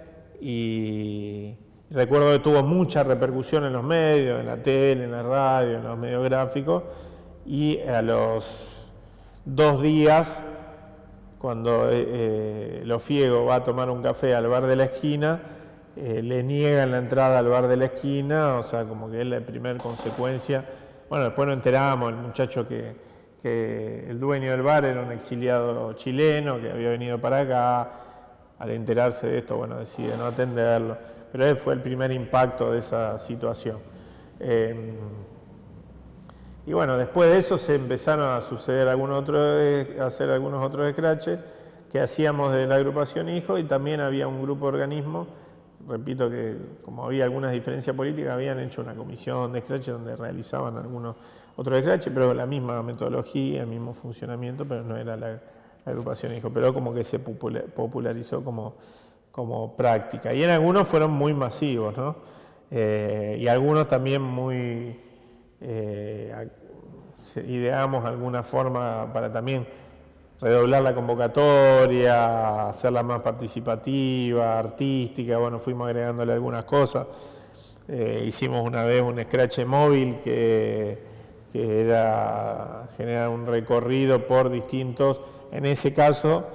y recuerdo que tuvo mucha repercusión en los medios, en la tele, en la radio, en los medios gráficos, y a los dos días, cuando eh, Lo Fiego va a tomar un café al bar de la esquina, eh, le niegan la entrada al bar de la esquina, o sea, como que es la primera consecuencia. Bueno, después nos enteramos, el muchacho que, que el dueño del bar era un exiliado chileno que había venido para acá. Al enterarse de esto, bueno, decide no atenderlo. Pero ese fue el primer impacto de esa situación. Eh, Y bueno, después de eso se empezaron a suceder algunos otros, a hacer algunos otros scratches que hacíamos de la agrupación Hijos, y también había un grupo de organismos, repito que como había algunas diferencias políticas, habían hecho una comisión de scratches donde realizaban algunos otros scratches, pero la misma metodología, el mismo funcionamiento, pero no era la, la agrupación Hijos, pero como que se popularizó como, como práctica. Y en algunos fueron muy masivos, ¿no? Eh, y algunos también muy... Eh, ideamos alguna forma para también redoblar la convocatoria, hacerla más participativa, artística. Bueno, fuimos agregándole algunas cosas. Eh, hicimos una vez un scratch móvil que, que era generar un recorrido por distintos, en ese caso,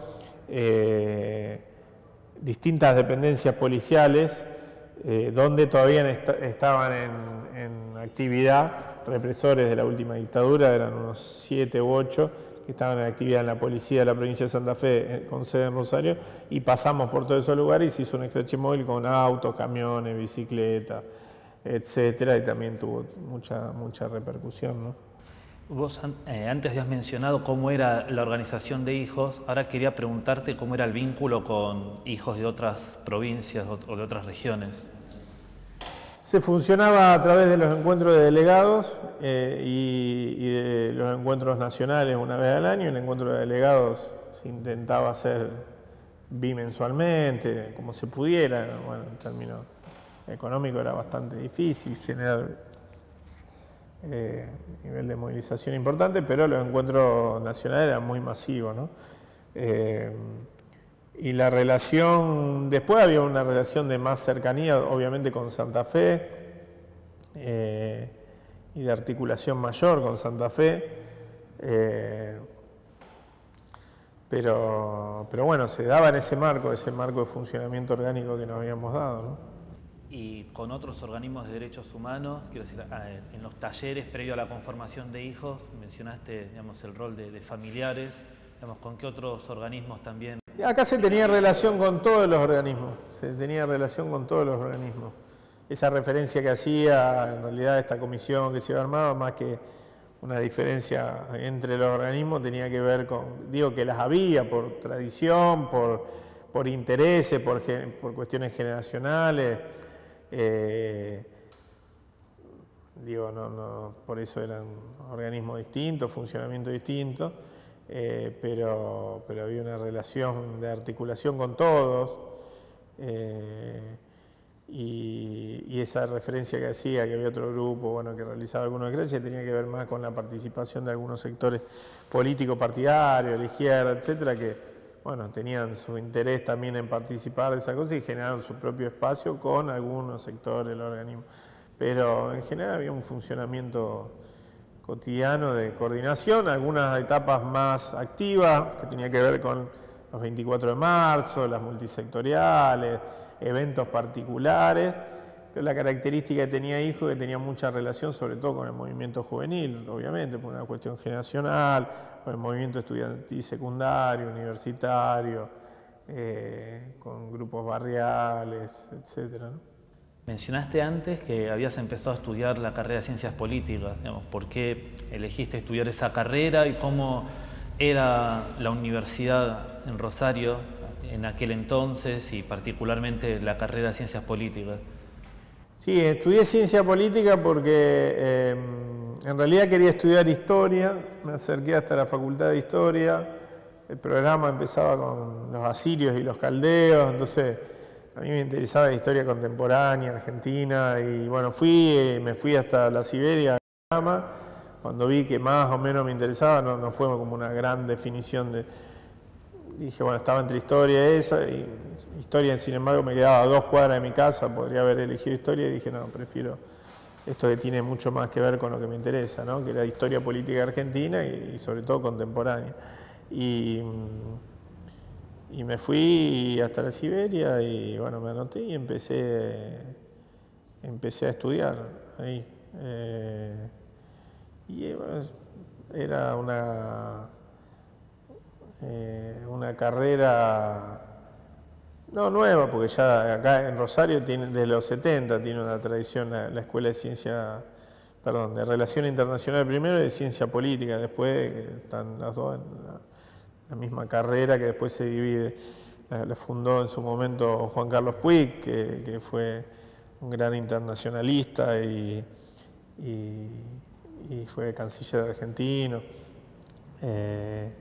eh, distintas dependencias policiales, eh, donde todavía est estaban en, en actividad represores de la última dictadura, eran unos siete u ocho que estaban en actividad en la policía de la provincia de Santa Fe con sede en Rosario, y pasamos por todos esos lugares y se hizo un scratch móvil con autos, camiones, bicicletas, etcétera, y también tuvo mucha, mucha repercusión, ¿no? Vos eh, antes habías mencionado cómo era la organización de Hijos, ahora quería preguntarte cómo era el vínculo con Hijos de otras provincias o de otras regiones. Se funcionaba a través de los encuentros de delegados eh, y, y de los encuentros nacionales una vez al año. El encuentro de delegados se intentaba hacer bimensualmente, como se pudiera. Bueno, en términos económicos era bastante difícil generar eh, nivel de movilización importante, pero los encuentros nacionales eran muy masivos, ¿no? Eh, Y la relación, después había una relación de más cercanía, obviamente con Santa Fe, eh, y de articulación mayor con Santa Fe, eh, pero, pero bueno, se daba en ese marco, ese marco de funcionamiento orgánico que nos habíamos dado, ¿no? Y con otros organismos de derechos humanos, quiero decir, en los talleres previo a la conformación de Hijos, mencionaste, digamos, el rol de, de familiares, digamos, ¿con qué otros organismos también? Acá se tenía relación con todos los organismos, se tenía relación con todos los organismos. Esa referencia que hacía, en realidad, esta comisión que se había armado, más que una diferencia entre los organismos, tenía que ver con, digo que las había por tradición, por, por intereses, por, por cuestiones generacionales, eh, digo, no, no, por eso eran organismos distintos, funcionamiento distinto. Eh, pero, pero había una relación de articulación con todos, eh, y, y esa referencia que hacía, que había otro grupo bueno, que realizaba algunos scratches, tenía que ver más con la participación de algunos sectores políticos partidarios, la izquierda, etcétera, que bueno, tenían su interés también en participar de esa cosa y generaron su propio espacio con algunos sectores del organismo. Pero en general había un funcionamiento cotidiano de coordinación, algunas etapas más activas, que tenía que ver con los veinticuatro de marzo, las multisectoriales, eventos particulares, pero la característica que tenía Hijos que tenía mucha relación sobre todo con el movimiento juvenil, obviamente, por una cuestión generacional, con el movimiento estudiantil secundario, universitario, eh, con grupos barriales, etcétera, ¿no? Mencionaste antes que habías empezado a estudiar la carrera de Ciencias Políticas, digamos, ¿por qué elegiste estudiar esa carrera y cómo era la universidad en Rosario en aquel entonces y particularmente la carrera de Ciencias Políticas? Sí, estudié Ciencia Política porque eh, en realidad quería estudiar Historia, me acerqué hasta la Facultad de Historia, el programa empezaba con los asirios y los caldeos, entonces a mí me interesaba la historia contemporánea, argentina, y bueno, fui, me fui hasta la Siberia, cuando vi que más o menos me interesaba, no, no fue como una gran definición de... Dije, bueno, estaba entre historia y esa, y historia, sin embargo, me quedaba a dos cuadras de mi casa, podría haber elegido historia, y dije, no, prefiero esto que tiene mucho más que ver con lo que me interesa, ¿no? Que era historia política argentina y, y sobre todo contemporánea. Y... Y me fui hasta la Siberia y bueno, me anoté y empecé, empecé a estudiar ahí. Eh, y bueno, era una, eh, una carrera, no nueva, porque ya acá en Rosario tiene, desde los setenta tiene una tradición la, la Escuela de Ciencia perdón, de Relación Internacional primero y de Ciencia Política después, que están las dos en la, la misma carrera que después se divide. La, la fundó en su momento Juan Carlos Puig, que, que fue un gran internacionalista y, y, y fue canciller argentino. Eh,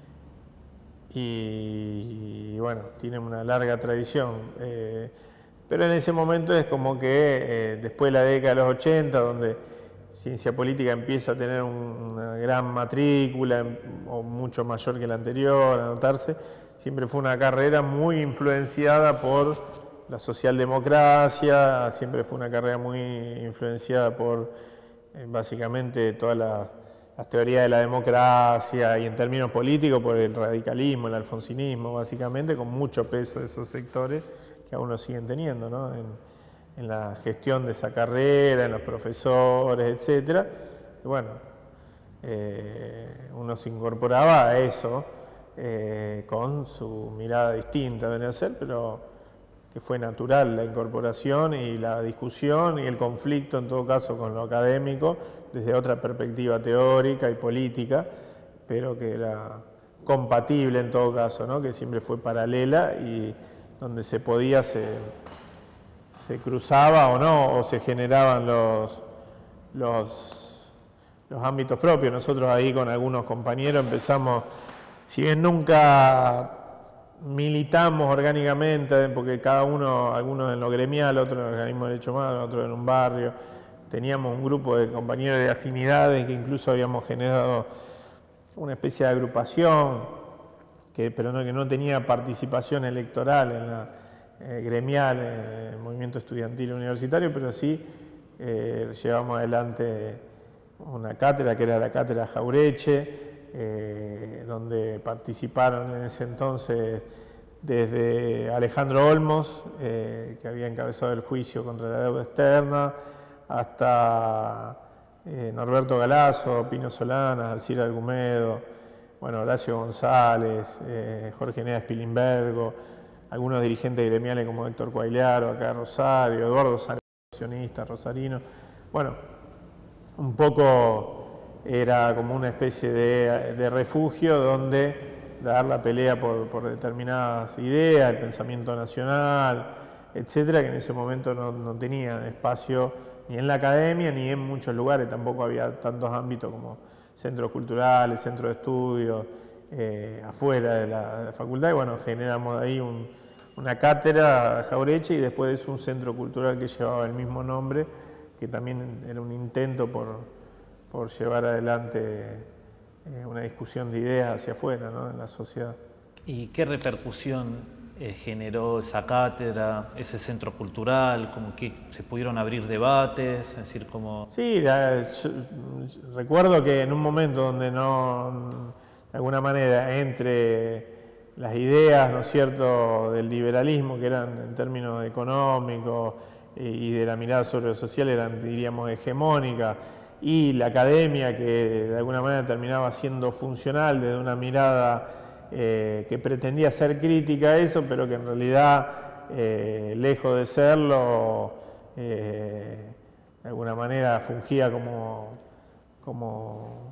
y, y bueno, tiene una larga tradición. Eh, pero en ese momento es como que eh, después de la década de los ochenta, donde Ciencia Política empieza a tener un, una gran matrícula, o mucho mayor que la anterior, a notarse, siempre fue una carrera muy influenciada por la socialdemocracia, siempre fue una carrera muy influenciada por eh, básicamente todas las, las teorías de la democracia y en términos políticos por el radicalismo, el alfonsinismo, básicamente, con mucho peso de esos sectores que aún lo siguen teniendo, ¿no? en, en la gestión de esa carrera, en los profesores, etcétera. Y bueno, eh, uno se incorporaba a eso eh, con su mirada distinta, venía a ser, pero que fue natural la incorporación y la discusión y el conflicto, en todo caso, con lo académico, desde otra perspectiva teórica y política, pero que era compatible en todo caso, ¿no? Que siempre fue paralela y donde se podía, se, se cruzaba o no, o se generaban los, los, los ámbitos propios. Nosotros ahí con algunos compañeros empezamos, si bien nunca militamos orgánicamente, porque cada uno, algunos en lo gremial, otros en el organismo de derechos humanos, otros en un barrio, teníamos un grupo de compañeros de afinidades que incluso habíamos generado una especie de agrupación, que, pero no, que no tenía participación electoral en la eh, gremial, en el movimiento estudiantil universitario, pero sí eh, llevamos adelante una cátedra que era la cátedra Jaureche, eh, donde participaron en ese entonces desde Alejandro Olmos, eh, que había encabezado el juicio contra la deuda externa, hasta eh, Norberto Galazo, Pino Solanas, Alcira Argumedo, bueno, Horacio González, eh, Jorge Neas Pilimbergo, algunos dirigentes gremiales como Héctor Cuagliaro, acá Rosario, Eduardo Sánchez, accionista rosarino. Bueno, un poco era como una especie de, de refugio donde dar la pelea por, por determinadas ideas, el pensamiento nacional, etcétera, que en ese momento no, no tenía espacio ni en la academia ni en muchos lugares, tampoco había tantos ámbitos como centros culturales, centros de estudios, eh, afuera de la, de la facultad, y bueno, generamos ahí un, una cátedra Jaureche y después es un centro cultural que llevaba el mismo nombre, que también era un intento por, por llevar adelante eh, una discusión de ideas hacia afuera, ¿no? En la sociedad. ¿Y qué repercusión eh, generó esa cátedra, ese centro cultural? ¿Como que se pudieron abrir debates? Es decir, como... Sí, la, yo, recuerdo que en un momento donde no, de alguna manera, entre las ideas, ¿no es cierto?, del liberalismo, que eran en términos económicos y de la mirada sobre lo social, eran, diríamos, hegemónicas, y la academia, que de alguna manera terminaba siendo funcional desde una mirada eh, que pretendía ser crítica a eso, pero que en realidad, eh, lejos de serlo, eh, de alguna manera fungía como, como,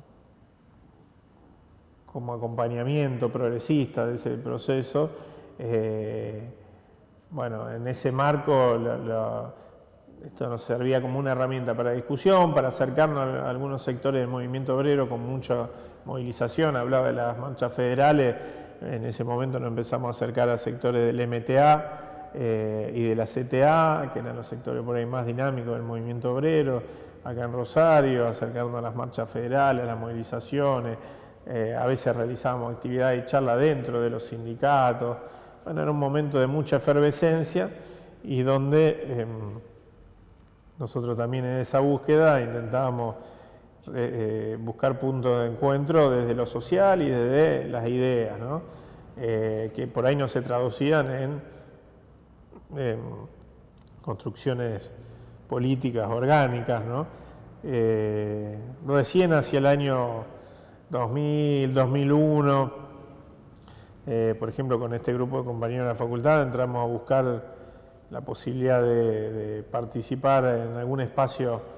como acompañamiento progresista de ese proceso. Eh, bueno, en ese marco la, la, esto nos servía como una herramienta para discusión, para acercarnos a algunos sectores del movimiento obrero con mucha movilización. Hablaba de las marchas federales, en ese momento nos empezamos a acercar a sectores del M T A eh, y de la C T A, que eran los sectores por ahí más dinámicos del movimiento obrero, acá en Rosario, acercarnos a las marchas federales, a las movilizaciones. Eh, a veces realizábamos actividades y charlas dentro de los sindicatos. Bueno, era un momento de mucha efervescencia y donde eh, nosotros también en esa búsqueda intentábamos eh, buscar puntos de encuentro desde lo social y desde las ideas, ¿no? Eh, que por ahí no se traducían en eh, construcciones políticas orgánicas, ¿no? Eh, recién hacia el año dos mil, dos mil uno, eh, por ejemplo, con este grupo de compañeros de la facultad entramos a buscar la posibilidad de, de participar en algún espacio, si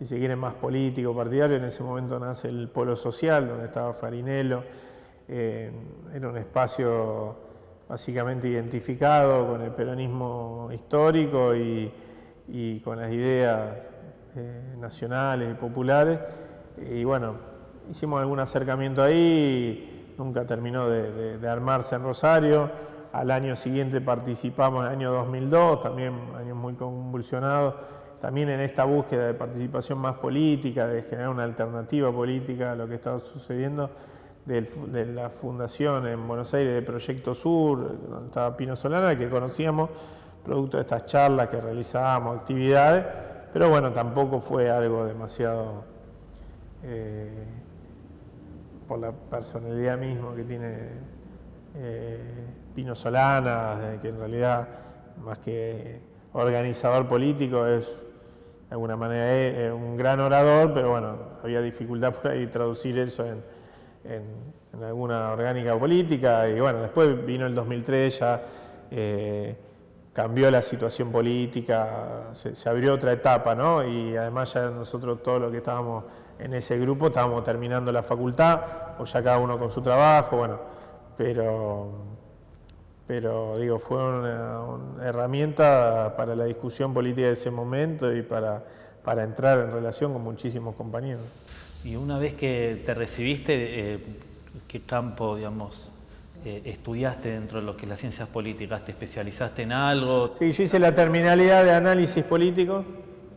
si se quiere, más político, partidario. En ese momento nace el Polo Social, donde estaba Farinello. Eh, era un espacio básicamente identificado con el peronismo histórico y, y con las ideas eh, nacionales y populares. Y bueno, hicimos algún acercamiento ahí, y nunca terminó de, de, de armarse en Rosario. Al año siguiente participamos, en el año dos mil dos, también año muy convulsionado, también en esta búsqueda de participación más política, de generar una alternativa política a lo que estaba sucediendo, de, de la fundación en Buenos Aires de Proyecto Sur, donde estaba Pino Solana, que conocíamos, producto de estas charlas que realizábamos, actividades, pero bueno, tampoco fue algo demasiado, eh, por la personalidad misma que tiene eh, Pino Solana, que en realidad, más que organizador político, es de alguna manera es un gran orador, pero bueno, había dificultad por ahí traducir eso en, en, en alguna orgánica política. Y bueno, después vino el dos mil tres, ya eh, cambió la situación política, se, se abrió otra etapa, ¿no? Y además ya nosotros, todos los que estábamos en ese grupo, estábamos terminando la facultad, o ya cada uno con su trabajo, bueno, pero, pero digo, fue una, una herramienta para la discusión política de ese momento y para, para entrar en relación con muchísimos compañeros. Y una vez que te recibiste, eh, ¿qué campo, digamos, eh, estudiaste dentro de lo que es las ciencias políticas? ¿Te especializaste en algo? Sí, yo hice la terminalidad de análisis político.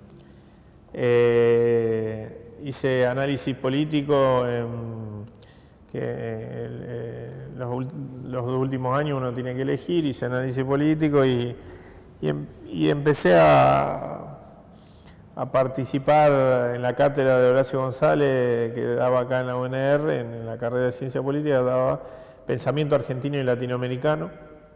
Eh, hice análisis político en que eh, los, los últimos años uno tiene que elegir, hice análisis político y, y, y empecé a, a participar en la cátedra de Horacio González, que daba acá en la U N R, en, en la carrera de Ciencia Política, daba Pensamiento Argentino y Latinoamericano,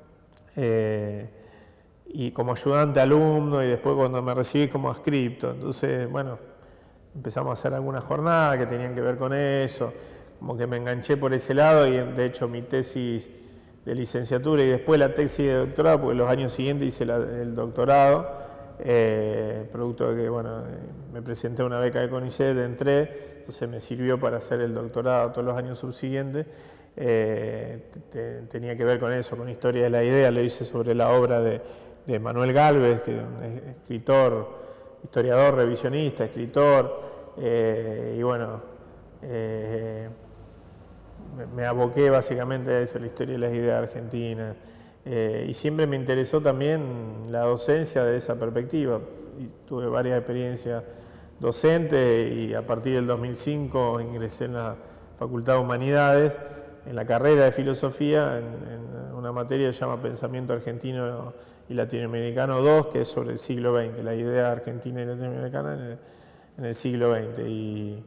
eh, y como ayudante alumno, y después cuando me recibí como adscripto. Entonces, bueno, empezamos a hacer algunas jornadas que tenían que ver con eso, como que me enganché por ese lado, y de hecho mi tesis de licenciatura y después la tesis de doctorado, porque los años siguientes hice la, el doctorado, eh, producto de que, bueno, me presenté a una beca de CONICET, entré, entonces me sirvió para hacer el doctorado todos los años subsiguientes. Eh, te, tenía que ver con eso, con historia de la idea. Lo hice sobre la obra de, de Manuel Gálvez, que es un escritor, historiador, revisionista, escritor, eh, y bueno, eh, me, me aboqué básicamente a eso, la historia de las ideas argentinas, eh, y siempre me interesó también la docencia de esa perspectiva. Y tuve varias experiencias docentes y a partir del dos mil cinco ingresé en la Facultad de Humanidades, en la carrera de filosofía, en, en una materia que se llama Pensamiento Argentino y Latinoamericano dos, que es sobre el siglo veinte, la idea argentina y latinoamericana en el, en el siglo veinte. Y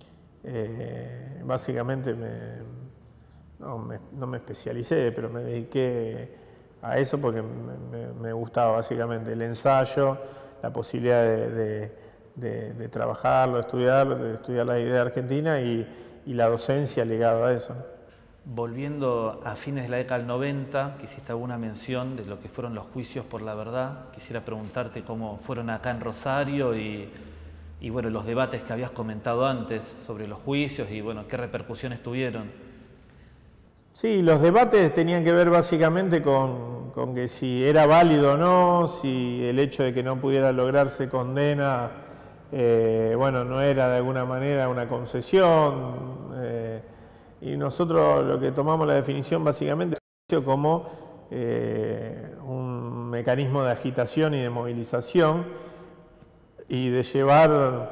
eh, básicamente me, no, me, no me especialicé, pero me dediqué a eso porque me, me, me gustaba básicamente el ensayo, la posibilidad de, de, de, de trabajarlo, estudiarlo, de estudiar la idea argentina y, y la docencia ligada a eso. Volviendo a fines de la década del noventa, que hiciste alguna mención de lo que fueron los juicios por la verdad. Quisiera preguntarte cómo fueron acá en Rosario y, y bueno, los debates que habías comentado antes sobre los juicios y bueno, qué repercusiones tuvieron. Sí, los debates tenían que ver básicamente con, con que si era válido o no, si el hecho de que no pudiera lograrse condena, eh, bueno, no era de alguna manera una concesión. Eh, Y nosotros lo que tomamos la definición básicamente como eh, un mecanismo de agitación y de movilización y de llevar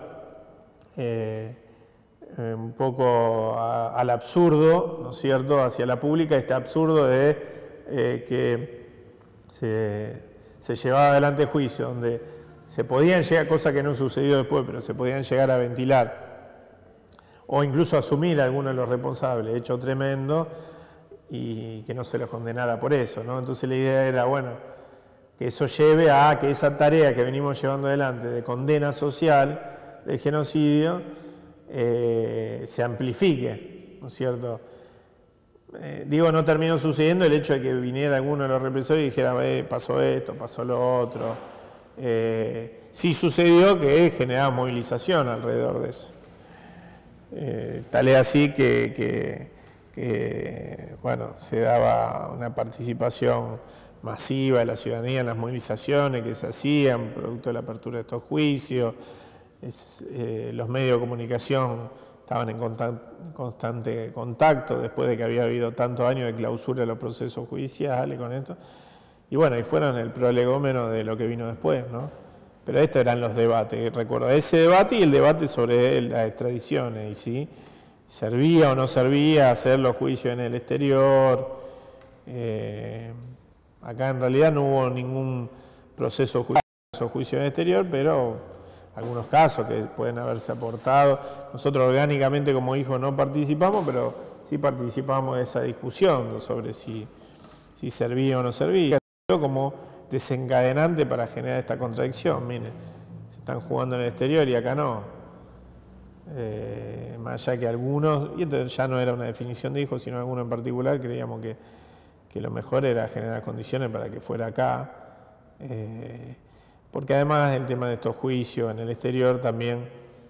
eh, un poco a, al absurdo, ¿no es cierto?, hacia la pública, este absurdo de eh, que se, se llevaba adelante juicio, donde se podían llegar, cosa que no sucedió después, pero se podían llegar a ventilar o incluso asumir a algunos de los responsables, hecho tremendo, y que no se los condenara por eso, ¿no? Entonces la idea era, bueno, que eso lleve a que esa tarea que venimos llevando adelante de condena social del genocidio eh, se amplifique, ¿no es cierto? Eh, digo, no terminó sucediendo el hecho de que viniera alguno de los represores y dijera, eh, pasó esto, pasó lo otro, Eh, sí sucedió que generaba movilización alrededor de eso. Eh, tal es así que, que, que bueno, se daba una participación masiva de la ciudadanía en las movilizaciones que se hacían, producto de la apertura de estos juicios. Es, eh, los medios de comunicación estaban en constante contacto después de que había habido tantos años de clausura de los procesos judiciales con esto. Y bueno, y fueron el prolegómeno de lo que vino después, ¿no? Pero estos eran los debates, recuerdo, ese debate y el debate sobre las extradiciones, y si servía o no servía hacer los juicios en el exterior. Eh, acá en realidad no hubo ningún proceso judicial, juicio en el exterior, pero algunos casos que pueden haberse aportado. Nosotros orgánicamente como hijos no participamos, pero sí participamos de esa discusión sobre si, si servía o no servía. Como desencadenante para generar esta contradicción. Miren, se están jugando en el exterior y acá no. Eh, más allá que algunos, y entonces ya no era una definición de hijos, sino algunos en particular, creíamos que, que lo mejor era generar condiciones para que fuera acá. Eh, porque además el tema de estos juicios en el exterior también,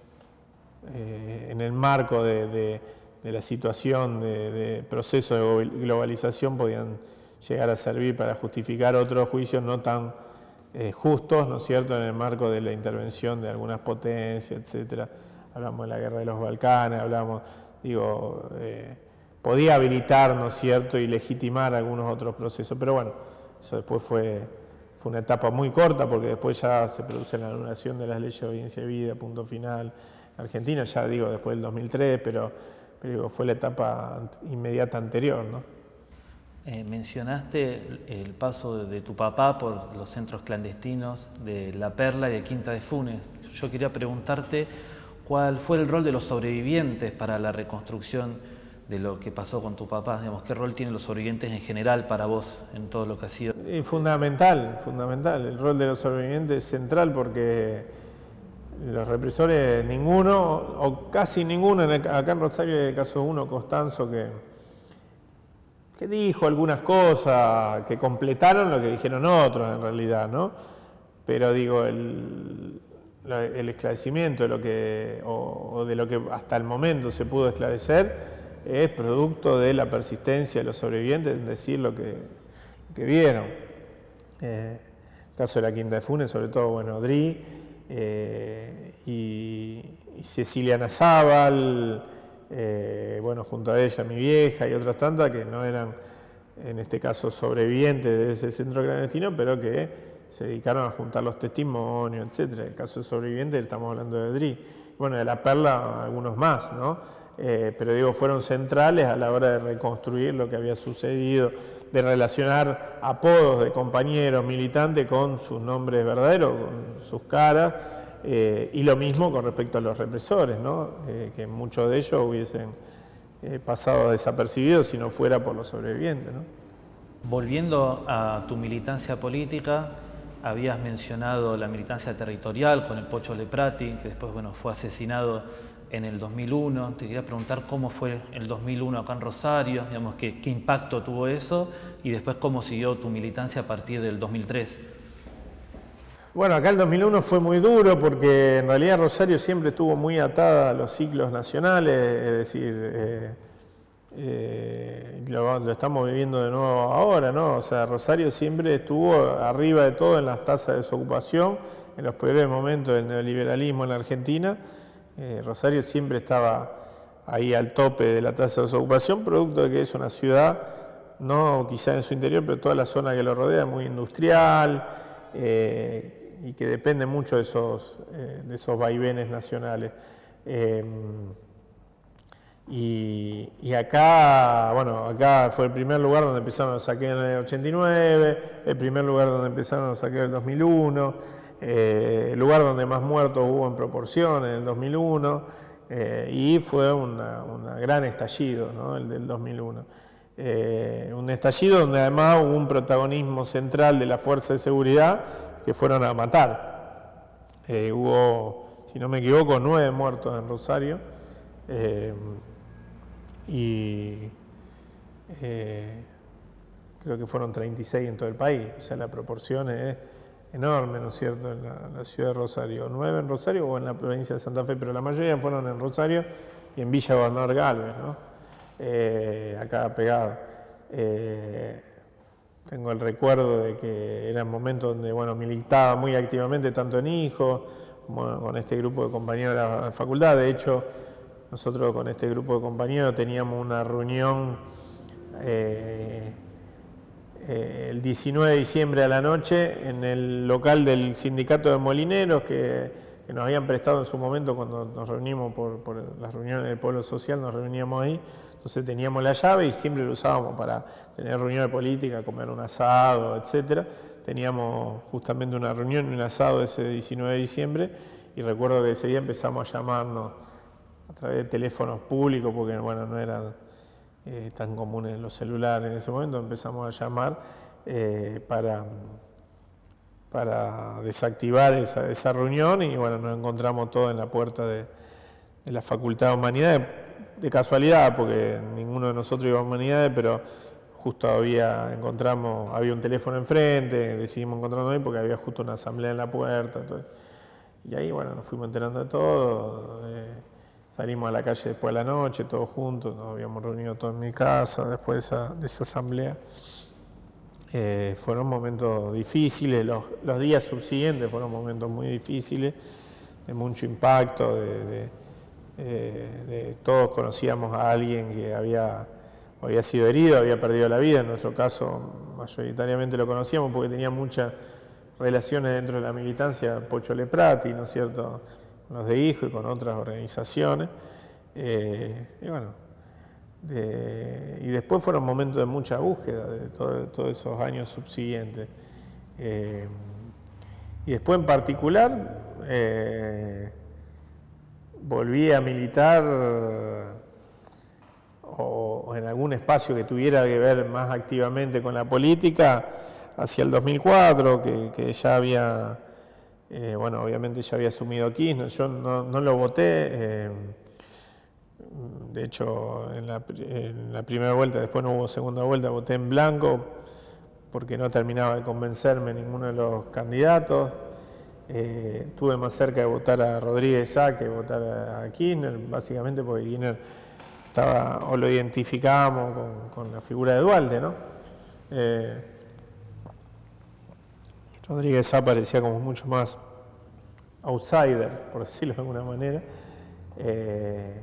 eh, en el marco de, de, de la situación de, de proceso de globalización, podían llegar a servir para justificar otros juicios no tan eh, justos, ¿no es cierto?, en el marco de la intervención de algunas potencias, etcétera. Hablamos de la guerra de los Balcanes, hablamos, digo, eh, podía habilitar, ¿no es cierto?, y legitimar algunos otros procesos, pero bueno, eso después fue, fue una etapa muy corta, porque después ya se produce la anulación de las leyes de audiencia de vida, punto final. Argentina, ya digo, después del dos mil tres, pero, pero digo, fue la etapa inmediata anterior, ¿no? Eh, mencionaste el paso de, de tu papá por los centros clandestinos de La Perla y de Quinta de Funes. Yo quería preguntarte cuál fue el rol de los sobrevivientes para la reconstrucción de lo que pasó con tu papá. Digamos, ¿qué rol tienen los sobrevivientes en general para vos en todo lo que ha sido? Y fundamental, fundamental. El rol de los sobrevivientes es central porque los represores, ninguno, o casi ninguno, en el, acá en Rosario hay el caso uno, Costanzo, que... que dijo algunas cosas que completaron lo que dijeron otros en realidad, ¿no? Pero digo, el, el esclarecimiento de lo que, o, o de lo que hasta el momento se pudo esclarecer es producto de la persistencia de los sobrevivientes en decir lo que, que vieron. Eh, el caso de la Quinta de Funes, sobre todo, bueno, Dri eh, y, y Cecilia Nazábal, Eh, bueno, junto a ella mi vieja y otras tantas que no eran, en este caso, sobrevivientes de ese centro clandestino, pero que se dedicaron a juntar los testimonios, etcétera. En el caso de sobrevivientes estamos hablando de Dri. Bueno, de La Perla algunos más, ¿no? Eh, pero digo, fueron centrales a la hora de reconstruir lo que había sucedido, de relacionar apodos de compañeros militantes con sus nombres verdaderos, con sus caras. Eh, y lo mismo con respecto a los represores, ¿no? Eh, que muchos de ellos hubiesen eh, pasado desapercibidos si no fuera por los sobrevivientes, ¿no? Volviendo a tu militancia política, habías mencionado la militancia territorial con el Pocho Leprati, que después, bueno, fue asesinado en el dos mil uno. Te quería preguntar cómo fue el dos mil uno acá en Rosario, digamos, qué, qué impacto tuvo eso, y después cómo siguió tu militancia a partir del dos mil tres. Bueno, acá el dos mil uno fue muy duro porque en realidad Rosario siempre estuvo muy atada a los ciclos nacionales, es decir, eh, eh, lo, lo estamos viviendo de nuevo ahora, ¿no? O sea, Rosario siempre estuvo arriba de todo en las tasas de desocupación, en los peores momentos del neoliberalismo en la Argentina. Eh, Rosario siempre estaba ahí al tope de la tasa de desocupación, producto de que es una ciudad, no quizá en su interior, pero toda la zona que lo rodea es muy industrial, eh, y que depende mucho de esos, eh, de esos vaivenes nacionales. Eh, y, y acá, bueno, acá fue el primer lugar donde empezaron los saqueos en el ochenta y nueve, el primer lugar donde empezaron los saqueos en el dos mil uno, eh, el lugar donde más muertos hubo en proporción en el dos mil uno, eh, y fue una, una gran estallido, ¿no? El del dos mil uno. Eh, un estallido donde además hubo un protagonismo central de la fuerza de seguridad que fueron a matar. Eh, hubo, si no me equivoco, nueve muertos en Rosario, eh, y eh, creo que fueron treinta y seis en todo el país. O sea, la proporción es enorme, ¿no es cierto?, en la, la ciudad de Rosario. Nueve en Rosario o en la provincia de Santa Fe, pero la mayoría fueron en Rosario y en Villa Gobernador Galvez, ¿no? Eh, acá pegado. Eh, tengo el recuerdo de que eran momentos donde, bueno, militaba muy activamente tanto en Hijo como con este grupo de compañeros de la facultad. De hecho, nosotros con este grupo de compañeros teníamos una reunión eh, eh, el diecinueve de diciembre a la noche en el local del sindicato de molineros que, que nos habían prestado en su momento cuando nos reunimos por, por las reuniones del Polo Social, nos reuníamos ahí. Entonces teníamos la llave y siempre lo usábamos para tener reuniones políticas, comer un asado, etcétera. Teníamos justamente una reunión y un asado ese diecinueve de diciembre y recuerdo que ese día empezamos a llamarnos a través de teléfonos públicos, porque bueno, no eran eh, tan comunes los celulares en ese momento, empezamos a llamar eh, para, para desactivar esa, esa reunión y bueno, nos encontramos todos en la puerta de, de la Facultad de Humanidades, de casualidad, porque ninguno de nosotros iba a Humanidades, pero justo había, encontramos, había un teléfono enfrente, decidimos encontrarnos ahí porque había justo una asamblea en la puerta, todo. Y ahí bueno, nos fuimos enterando de todo. Eh, Salimos a la calle después de la noche, todos juntos, nos habíamos reunido todos en mi casa después de esa, de esa asamblea. Eh, fueron momentos difíciles, los, los días subsiguientes fueron momentos muy difíciles, de mucho impacto, de, de, eh, de, todos conocíamos a alguien que había, había sido herido, había perdido la vida. En nuestro caso, mayoritariamente lo conocíamos porque tenía muchas relaciones dentro de la militancia, Pocho Leprati, ¿no es cierto?, con los de Hijo y con otras organizaciones. Eh, y bueno, de, y después fueron momentos de mucha búsqueda de todo, todos esos años subsiguientes. Eh, y después en particular eh, volví a militar o, o en algún espacio que tuviera que ver más activamente con la política hacia el dos mil cuatro, que, que ya había... Eh, bueno, obviamente ya había asumido Kirchner, yo no, no lo voté, eh, de hecho en la, en la primera vuelta, después no hubo segunda vuelta, voté en blanco porque no terminaba de convencerme ninguno de los candidatos. Eh, estuve más cerca de votar a Rodríguez Sá que votar a Kirchner, básicamente porque Kirchner estaba, o lo identificábamos con, con la figura de Duhalde, ¿no? Eh, Rodríguez Sá parecía como mucho más outsider, por decirlo de alguna manera. Eh,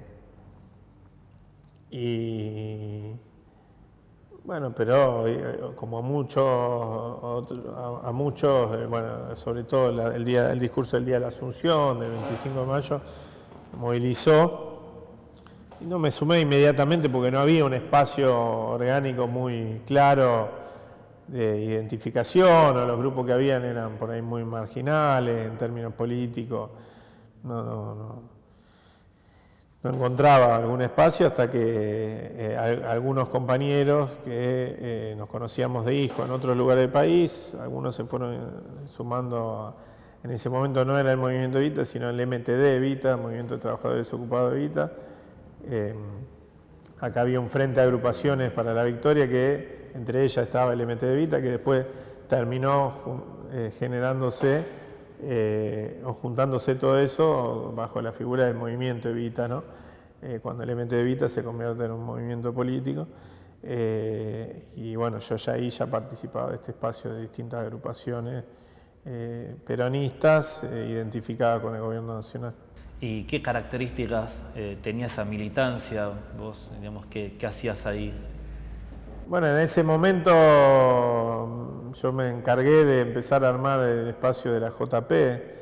y bueno, pero como a muchos, a, a muchos, eh, bueno, sobre todo la, el, día, el discurso del Día de la Asunción, del veinticinco de mayo, movilizó. Y no me sumé inmediatamente porque no había un espacio orgánico muy claro de identificación, o los grupos que habían eran por ahí muy marginales en términos políticos. No, no, no, no encontraba algún espacio hasta que eh, a, algunos compañeros que eh, nos conocíamos de Hijo en otros lugares del país, algunos se fueron sumando, a, en ese momento no era el Movimiento Evita, sino el M T D Evita, Movimiento de Trabajadores Ocupados Evita. Eh, acá había un frente de agrupaciones para la victoria que entre ellas estaba el M T D Evita, que después terminó eh, generándose eh, o juntándose todo eso bajo la figura del movimiento Evita, ¿no? Eh, cuando el M T D Evita se convierte en un movimiento político. Eh, y bueno, yo ya ahí ya participaba de este espacio de distintas agrupaciones eh, peronistas eh, identificadas con el gobierno nacional. ¿Y qué características eh, tenía esa militancia? Vos, digamos, ¿qué, qué hacías ahí? Bueno, en ese momento yo me encargué de empezar a armar el espacio de la J P,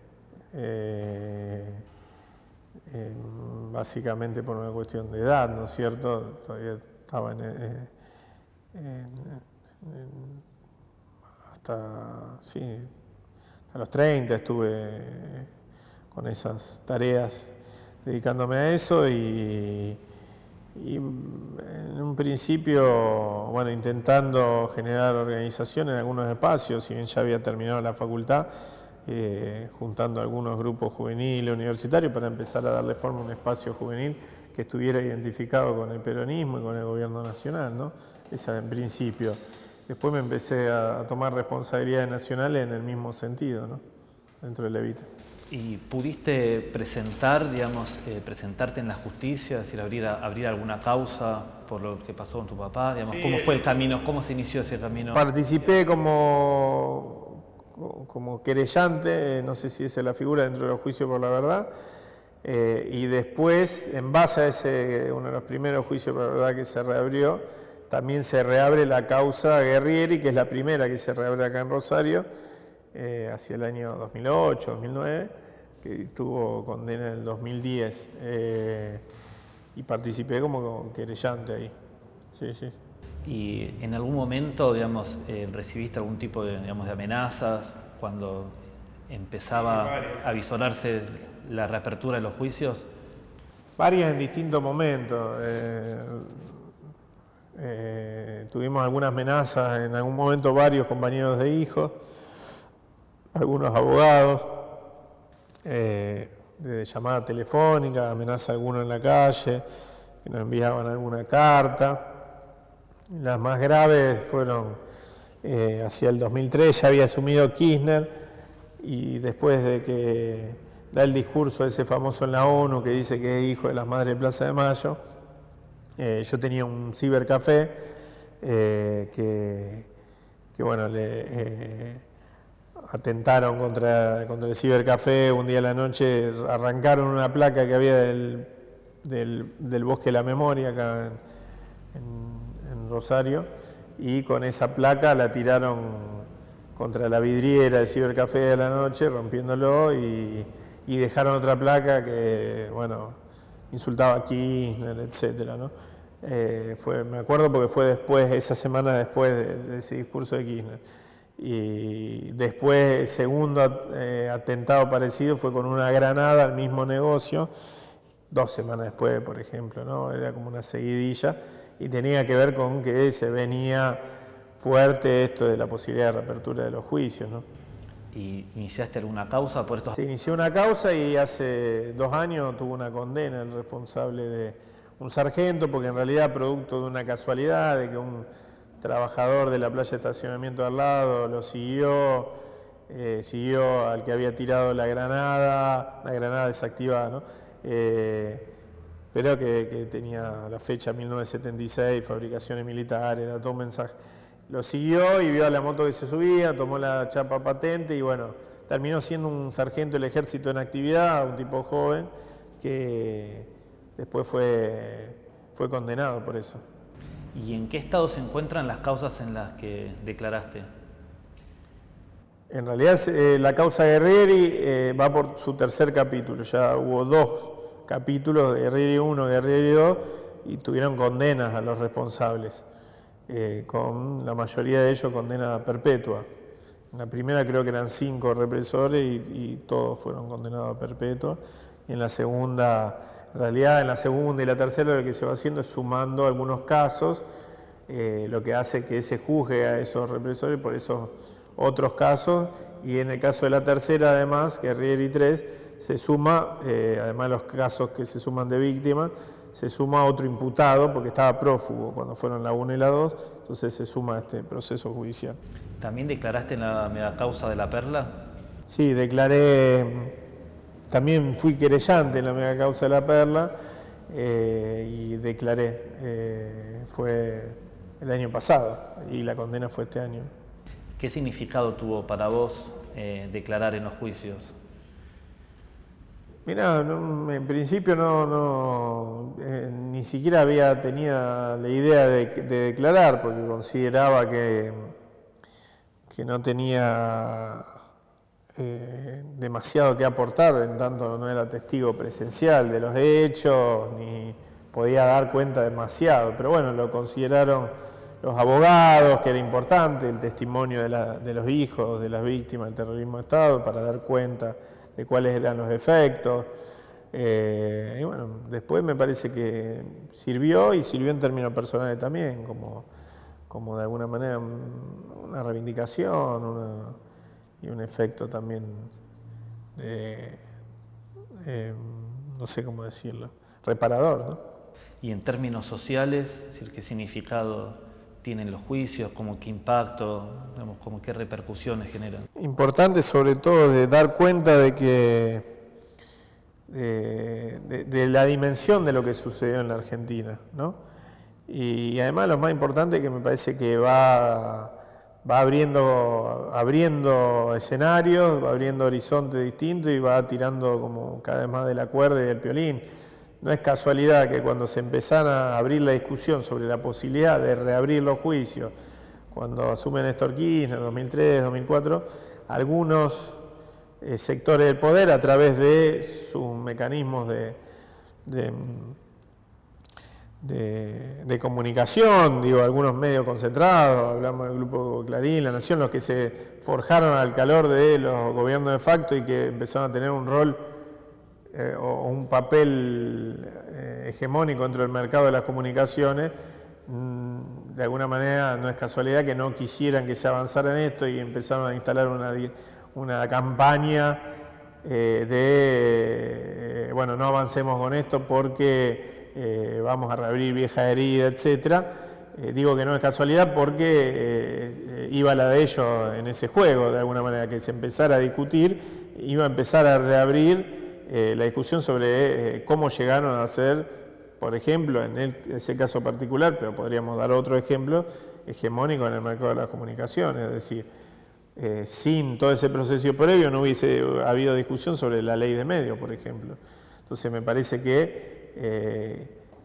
eh, eh, básicamente por una cuestión de edad, ¿no es cierto? Todavía estaba en, eh, en, en, hasta, sí, a los treinta estuve con esas tareas dedicándome a eso y Y en un principio, bueno, intentando generar organización en algunos espacios, si bien ya había terminado la facultad, eh, juntando algunos grupos juveniles, universitarios, para empezar a darle forma a un espacio juvenil que estuviera identificado con el peronismo y con el gobierno nacional, ¿no? Esa en principio. Después me empecé a tomar responsabilidades nacionales en el mismo sentido, ¿no? Dentro de Levita. ¿Y pudiste presentar, digamos, eh, presentarte en la justicia, es decir, abrir, abrir alguna causa por lo que pasó con tu papá? Digamos, Sí. ¿Cómo fue el camino? ¿Cómo se inició ese camino? Participé como, como querellante, no sé si esa es la figura dentro de los juicios por la verdad, eh, y después, en base a ese, uno de los primeros juicios por la verdad que se reabrió, también se reabre la causa Guerrieri, que es la primera que se reabre acá en Rosario, eh, hacia el año dos mil ocho, dos mil nueve, que tuvo condena en el dos mil diez, eh, y participé como querellante ahí. Sí, sí. ¿Y en algún momento, digamos, eh, recibiste algún tipo de, digamos, de amenazas cuando empezaba a visorarse la reapertura de los juicios? Varias en distintos momentos. Eh, eh, tuvimos algunas amenazas, en algún momento varios compañeros de hijos, algunos abogados, eh, de llamada telefónica, amenaza a alguno en la calle, que nos enviaban alguna carta. Las más graves fueron eh, hacia el dos mil tres, ya había asumido Kirchner, y después de que da el discurso ese famoso en la ONU que dice que es hijo de las madres de Plaza de Mayo, eh, yo tenía un cibercafé eh, que, que, bueno, le eh, atentaron contra, contra el cibercafé. Un día a la noche arrancaron una placa que había del, del, del Bosque de la Memoria acá en, en, en Rosario, y con esa placa la tiraron contra la vidriera del cibercafé de la noche, rompiéndolo, y, y dejaron otra placa que, bueno, insultaba a Kirchner, etcétera, ¿no? Eh, fue, me acuerdo porque fue después, esa semana después de, de ese discurso de Kirchner. Y después, el segundo eh, atentado parecido fue con una granada al mismo negocio, dos semanas después, por ejemplo, ¿no? Era como una seguidilla, y tenía que ver con que se venía fuerte esto de la posibilidad de reapertura de los juicios, ¿no? ¿Y iniciaste alguna causa por estos? Se inició una causa y hace dos años tuvo una condena el responsable de un sargento, porque en realidad producto de una casualidad, de que un trabajador de la playa de estacionamiento al lado lo siguió, eh, siguió al que había tirado la granada, la granada desactivada, ¿no? Eh, pero que, que tenía la fecha mil novecientos setenta y seis, fabricaciones militares, era todo un mensaje. Lo siguió y vio a la moto que se subía, tomó la chapa patente y bueno, terminó siendo un sargento del ejército en actividad, un tipo joven, que después fue, fue condenado por eso. ¿Y en qué estado se encuentran las causas en las que declaraste? En realidad eh, la causa Guerrieri eh, va por su tercer capítulo, ya hubo dos capítulos de Guerrieri uno, Guerrieri dos, y tuvieron condenas a los responsables. Eh, con la mayoría de ellos condena perpetua. En la primera creo que eran cinco represores y, y todos fueron condenados a perpetua. Y en la segunda, en realidad en la segunda y la tercera lo que se va haciendo es sumando algunos casos, eh, lo que hace que se juzgue a esos represores por esos otros casos. Y en el caso de la tercera, además, que Guerrieri tres, se suma, eh, además de los casos que se suman de víctimas, se suma otro imputado, porque estaba prófugo cuando fueron la uno y la dos, entonces se suma a este proceso judicial. ¿También declaraste en la megacausa de La Perla? Sí, declaré, también fui querellante en la megacausa de La Perla, eh, y declaré, eh, fue el año pasado, y la condena fue este año. ¿Qué significado tuvo para vos eh, declarar en los juicios? Mirá, no, en principio no, no eh, ni siquiera había tenido la idea de, de declarar, porque consideraba que, que no tenía eh, demasiado que aportar, en tanto no era testigo presencial de los hechos, ni podía dar cuenta demasiado, pero bueno, lo consideraron los abogados, que era importante, el testimonio de, la, de los hijos de las víctimas del terrorismo de Estado, para dar cuenta de cuáles eran los efectos. Eh, y bueno, después me parece que sirvió, y sirvió en términos personales también, como, como de alguna manera una reivindicación una, y un efecto también de, eh, no sé cómo decirlo, reparador, ¿no? Y en términos sociales, es decir, ¿qué significado tienen los juicios, como qué impacto, digamos, como qué repercusiones generan. Importante sobre todo de dar cuenta de que de, de, de la dimensión de lo que sucedió en la Argentina, ¿no? Y, y además lo más importante que me parece que va, va abriendo, abriendo escenarios, va abriendo horizontes distintos y va tirando como cada vez más de la cuerda y del piolín. No es casualidad que cuando se empezara a abrir la discusión sobre la posibilidad de reabrir los juicios, cuando asume Néstor Kirchner, dos mil tres, dos mil cuatro, algunos eh, sectores del poder, a través de sus mecanismos de, de, de, de comunicación, digo, algunos medios concentrados, hablamos del Grupo Clarín, La Nación, los que se forjaron al calor de los gobiernos de facto y que empezaron a tener un rol Eh, o un papel eh, hegemónico dentro del mercado de las comunicaciones, mmm, de alguna manera no es casualidad que no quisieran que se avanzara en esto y empezaron a instalar una, una campaña eh, de, eh, bueno, no avancemos con esto porque eh, vamos a reabrir vieja herida, etcétera. Eh, digo que no es casualidad porque eh, eh, iba la de ellos en ese juego, de alguna manera, que se empezara a discutir, iba a empezar a reabrir Eh, la discusión sobre eh, cómo llegaron a ser, por ejemplo, en el, ese caso particular, pero podríamos dar otro ejemplo, hegemónico en el mercado de las comunicaciones. Es decir, eh, sin todo ese proceso previo no hubiese habido discusión sobre la ley de medios, por ejemplo. Entonces me parece que eh,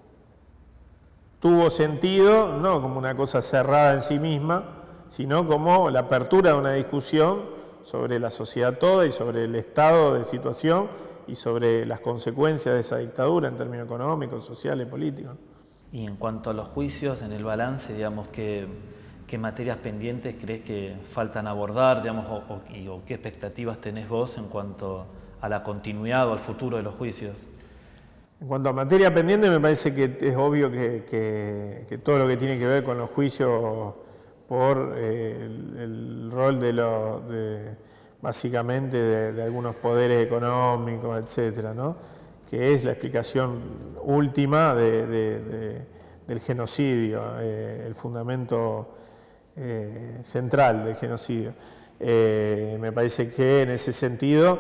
tuvo sentido, no como una cosa cerrada en sí misma, sino como la apertura de una discusión sobre la sociedad toda y sobre el estado de situación y sobre las consecuencias de esa dictadura en términos económicos, sociales, políticos. Y en cuanto a los juicios, en el balance, digamos, ¿qué, qué materias pendientes crees que faltan abordar, digamos, o, o, y, o qué expectativas tenés vos en cuanto a la continuidad o al futuro de los juicios? En cuanto a materia pendiente, me parece que es obvio que, que, que todo lo que tiene que ver con los juicios por eh, el, el rol de los... De, básicamente de, de algunos poderes económicos, etcétera, ¿no? Que es la explicación última de, de, de, del genocidio, eh, el fundamento eh, central del genocidio. Eh, me parece que en ese sentido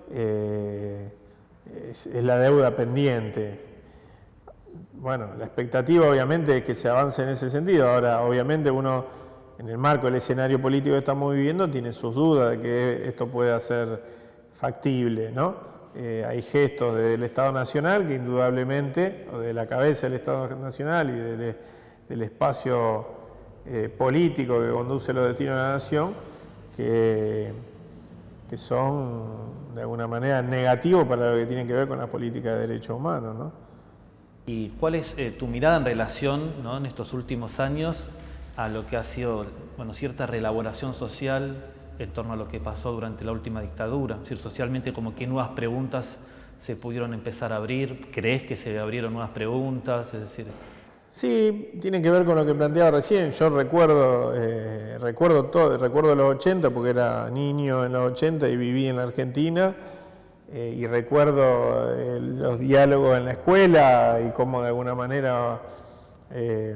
eh, es, es la deuda pendiente. Bueno, la expectativa obviamente es que se avance en ese sentido. Ahora, obviamente uno, en el marco del escenario político que estamos viviendo, tiene sus dudas de que esto pueda ser factible, ¿no? Eh, hay gestos del Estado Nacional que indudablemente, o de la cabeza del Estado Nacional y del, del espacio eh, político que conduce los destinos de la nación, que, que son de alguna manera negativos para lo que tiene que ver con la política de derechos humanos, ¿no? ¿Y cuál es eh, tu mirada en relación, ¿no?, en estos últimos años a lo que ha sido, bueno, cierta reelaboración social en torno a lo que pasó durante la última dictadura? Es decir, socialmente, como qué nuevas preguntas se pudieron empezar a abrir. ¿Crees que se abrieron nuevas preguntas? Es decir... Sí, tiene que ver con lo que planteaba recién. Yo recuerdo, eh, recuerdo todo, recuerdo los ochenta porque era niño en los ochenta y viví en la Argentina, eh, y recuerdo eh, los diálogos en la escuela y cómo de alguna manera eh,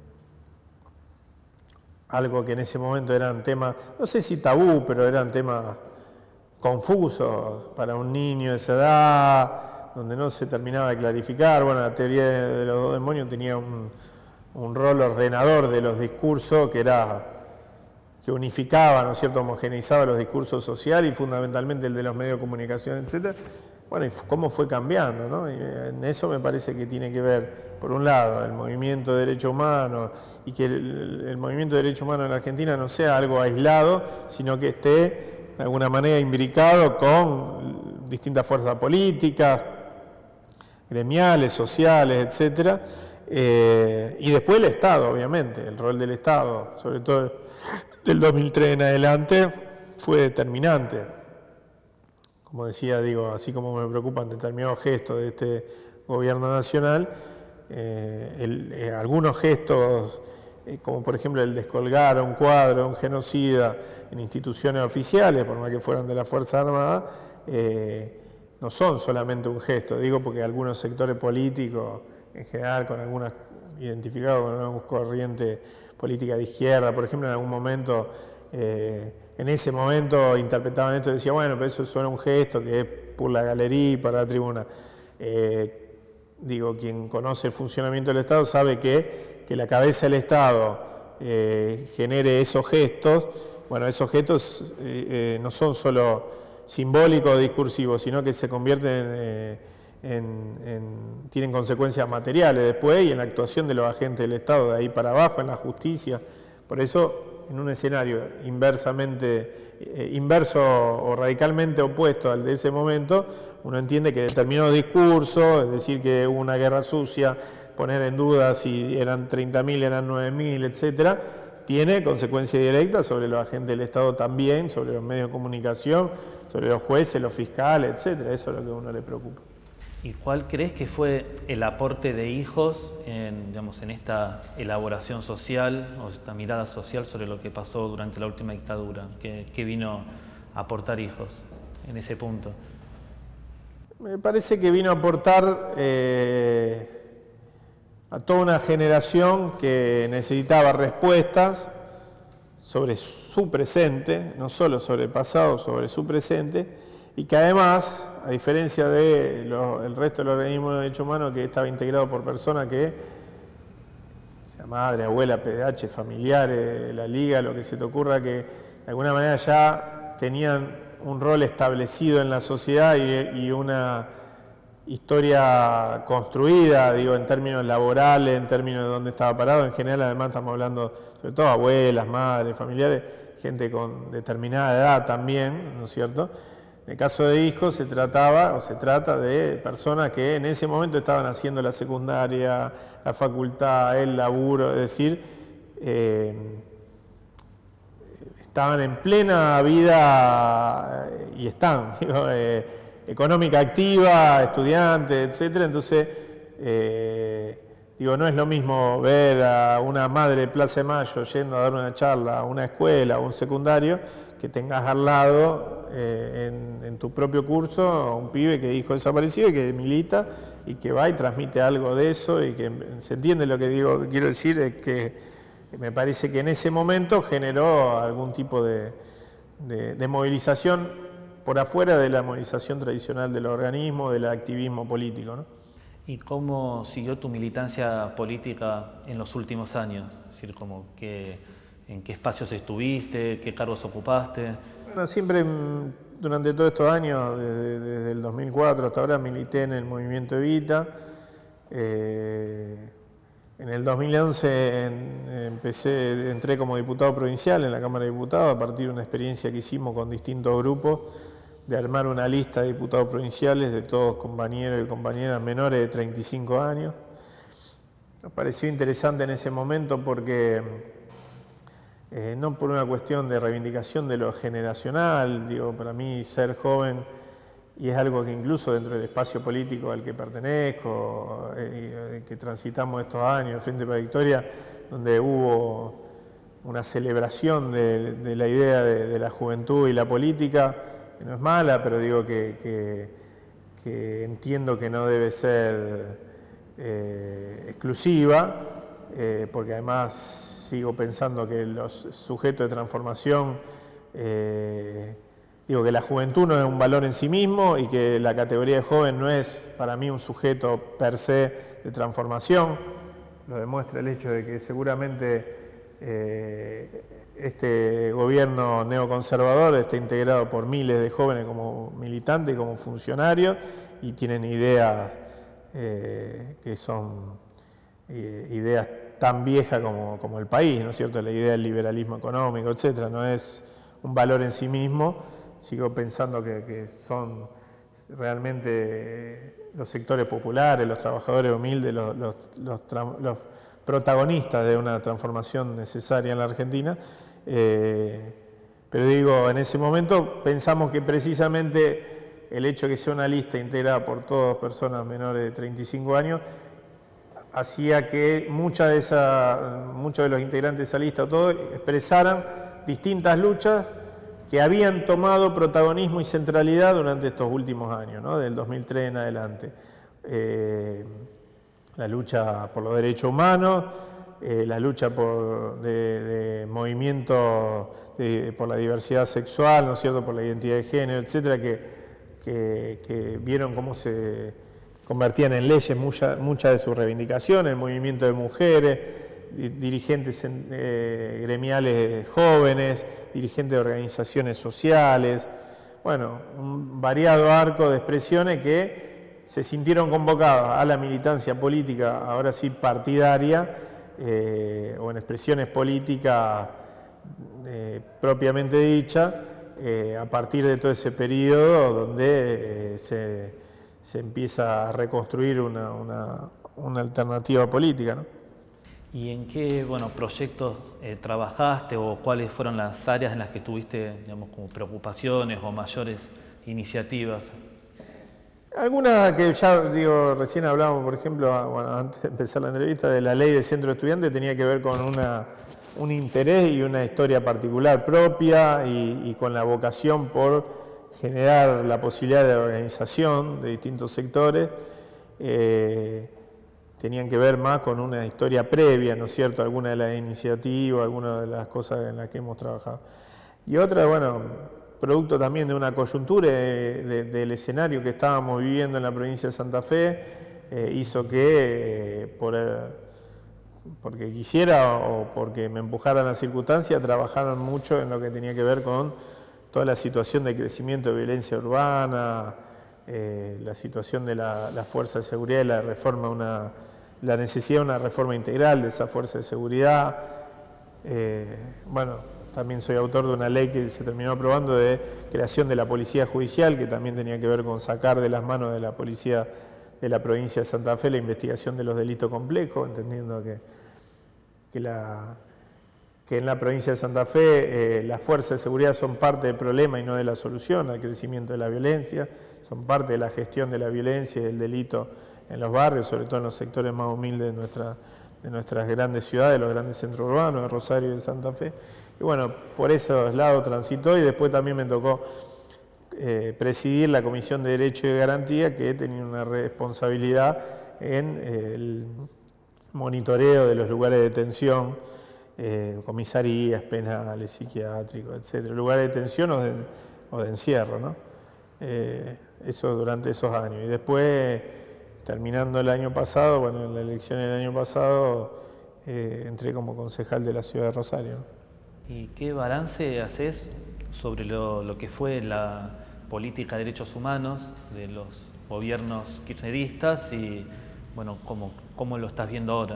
algo que en ese momento eran temas, no sé si tabú, pero eran temas confusos para un niño de esa edad, donde no se terminaba de clarificar. Bueno, la teoría de los dos demonios tenía un, un rol ordenador de los discursos que era que unificaba, ¿no es cierto?, homogeneizaba los discursos sociales y fundamentalmente el de los medios de comunicación, etcétera. Bueno, y cómo fue cambiando, ¿no? Y en eso me parece que tiene que ver, por un lado, el movimiento de derechos humanos y que el, el movimiento de derechos humanos en la Argentina no sea algo aislado, sino que esté de alguna manera imbricado con distintas fuerzas políticas, gremiales, sociales, etcétera. Eh, y después el Estado, obviamente, el rol del Estado, sobre todo del dos mil tres en adelante, fue determinante. Como decía, digo, así como me preocupan determinados gestos de este gobierno nacional, eh, el, eh, algunos gestos, eh, como por ejemplo el descolgar a un cuadro, a un genocida en instituciones oficiales, por más que fueran de la Fuerza Armada, eh, no son solamente un gesto, digo porque algunos sectores políticos, en general con algunas identificados con algunas corrientes política de izquierda, por ejemplo, en algún momento, eh, en ese momento interpretaban esto y decían, bueno, pero eso suena un gesto que es por la galería, para la tribuna. Eh, digo, quien conoce el funcionamiento del Estado sabe que, que la cabeza del Estado eh, genere esos gestos. Bueno, esos gestos eh, eh, no son solo simbólicos o discursivos, sino que se convierten eh, en, en, tienen consecuencias materiales después y en la actuación de los agentes del Estado, de ahí para abajo, en la justicia. Por eso, en un escenario inversamente, eh, inverso o radicalmente opuesto al de ese momento, uno entiende que determinados discursos, es decir, que hubo una guerra sucia, poner en duda si eran treinta mil, eran nueve mil, etcétera, tiene consecuencias directas sobre los agentes del Estado también, sobre los medios de comunicación, sobre los jueces, los fiscales, etcétera. Eso es lo que a uno le preocupa. ¿Y cuál crees que fue el aporte de Hijos en, digamos, en esta elaboración social o esta mirada social sobre lo que pasó durante la última dictadura? ¿Qué, qué vino a aportar Hijos en ese punto? Me parece que vino a aportar eh, a toda una generación que necesitaba respuestas sobre su presente, no solo sobre el pasado, sobre su presente, y que además, a diferencia del de resto del organismo de derechos humanos, que estaba integrado por personas que, sea madre, abuela, P D H, familiares, la liga, lo que se te ocurra, que de alguna manera ya tenían un rol establecido en la sociedad y, y una historia construida, digo, en términos laborales, en términos de dónde estaba parado. En general, además, estamos hablando sobre todo abuelas, madres, familiares, gente con determinada edad también, ¿no es cierto? En el caso de Hijos se trataba, o se trata de personas que en ese momento estaban haciendo la secundaria, la facultad, el laburo, es decir, eh, estaban en plena vida y están, digo, eh, económica activa, estudiantes, etcétera. Entonces, eh, digo, no es lo mismo ver a una madre de Plaza de Mayo yendo a dar una charla a una escuela o un secundario que tengas al lado eh, en, en tu propio curso a un pibe que dijo desaparecido y que milita y que va y transmite algo de eso y que se entiende lo que digo, que quiero decir es que me parece que en ese momento generó algún tipo de, de, de movilización por afuera de la movilización tradicional del organismo, del activismo político, ¿no? ¿Y cómo siguió tu militancia política en los últimos años? Es decir, como que, ¿en qué espacios estuviste? ¿Qué cargos ocupaste? Bueno, siempre durante todos estos años, desde, desde el dos mil cuatro hasta ahora, milité en el movimiento Evita. Eh, en el dos mil once en, empecé, entré como diputado provincial en la Cámara de Diputados a partir de una experiencia que hicimos con distintos grupos de armar una lista de diputados provinciales de todos compañeros y compañeras menores de treinta y cinco años. Nos pareció interesante en ese momento porque, eh, no por una cuestión de reivindicación de lo generacional, digo, para mí ser joven, y es algo que incluso dentro del espacio político al que pertenezco, eh, que transitamos estos años, el Frente para la Victoria, donde hubo una celebración de, de la idea de, de la juventud y la política, que no es mala, pero digo que, que, que entiendo que no debe ser eh, exclusiva, eh, porque además sigo pensando que los sujetos de transformación, eh, digo que la juventud no es un valor en sí mismo y que la categoría de joven no es para mí un sujeto per se de transformación. Lo demuestra el hecho de que seguramente eh, este gobierno neoconservador está integrado por miles de jóvenes como militantes y como funcionarios y tienen ideas eh, que son eh, ideas tan viejas como, como el país, ¿no es cierto? La idea del liberalismo económico, etcétera, no es un valor en sí mismo. Sigo pensando que, que son realmente los sectores populares, los trabajadores humildes, los, los, los, los protagonistas de una transformación necesaria en la Argentina. Eh, pero digo, en ese momento pensamos que precisamente el hecho de que sea una lista integrada por todas personas menores de treinta y cinco años hacía que muchas de esa, muchos de los integrantes de esa lista o todos expresaran distintas luchas que habían tomado protagonismo y centralidad durante estos últimos años, ¿no? Del dos mil tres en adelante. Eh, la lucha por los derechos humanos, eh, la lucha por, de, de movimiento de, por la diversidad sexual, ¿no es cierto?, por la identidad de género, etcétera, que, que, que vieron cómo se convertían en leyes muchas mucha de sus reivindicaciones, el movimiento de mujeres, dirigentes eh, gremiales jóvenes, dirigentes de organizaciones sociales, bueno, un variado arco de expresiones que se sintieron convocadas a la militancia política, ahora sí partidaria, eh, o en expresiones políticas eh, propiamente dichas, eh, a partir de todo ese periodo donde eh, se, se empieza a reconstruir una, una, una alternativa política, ¿no? ¿Y en qué, bueno, proyectos eh, trabajaste o cuáles fueron las áreas en las que tuviste, digamos, como preocupaciones o mayores iniciativas? Algunas que ya, digo, recién hablábamos, por ejemplo, bueno, antes de empezar la entrevista, de la ley de centro de estudiantes, tenía que ver con una, un interés y una historia particular propia y, y con la vocación por generar la posibilidad de organización de distintos sectores. Eh, tenían que ver más con una historia previa, ¿no es cierto?, alguna de las iniciativas, algunas de las cosas en las que hemos trabajado. Y otra, bueno, producto también de una coyuntura de, de, del escenario que estábamos viviendo en la provincia de Santa Fe, eh, hizo que, eh, por, eh, porque quisiera o porque me empujaran las circunstancias, trabajaran mucho en lo que tenía que ver con toda la situación de crecimiento de violencia urbana, eh, la situación de la, la fuerza de seguridad y la reforma, una, la necesidad de una reforma integral de esa fuerza de seguridad. Eh, bueno, también soy autor de una ley que se terminó aprobando de creación de la policía judicial, que también tenía que ver con sacar de las manos de la policía de la provincia de Santa Fe la investigación de los delitos complejos, entendiendo que, que, la, que en la provincia de Santa Fe eh, las fuerzas de seguridad son parte del problema y no de la solución al crecimiento de la violencia, son parte de la gestión de la violencia y del delito en los barrios, sobre todo en los sectores más humildes de, nuestra, de nuestras grandes ciudades, los grandes centros urbanos de Rosario y de Santa Fe. Y bueno, por esos lados transitó y después también me tocó eh, presidir la Comisión de Derecho y Garantía, que tenía una responsabilidad en eh, el monitoreo de los lugares de detención, eh, comisarías, penales, psiquiátricos, etcétera, lugares de detención o de, o de encierro, ¿no? Eh, eso durante esos años. Y después, terminando el año pasado, bueno, en la elección del año pasado, eh, entré como concejal de la ciudad de Rosario, ¿no? ¿Y qué balance haces sobre lo, lo que fue la política de derechos humanos de los gobiernos kirchneristas y, bueno, cómo, cómo lo estás viendo ahora?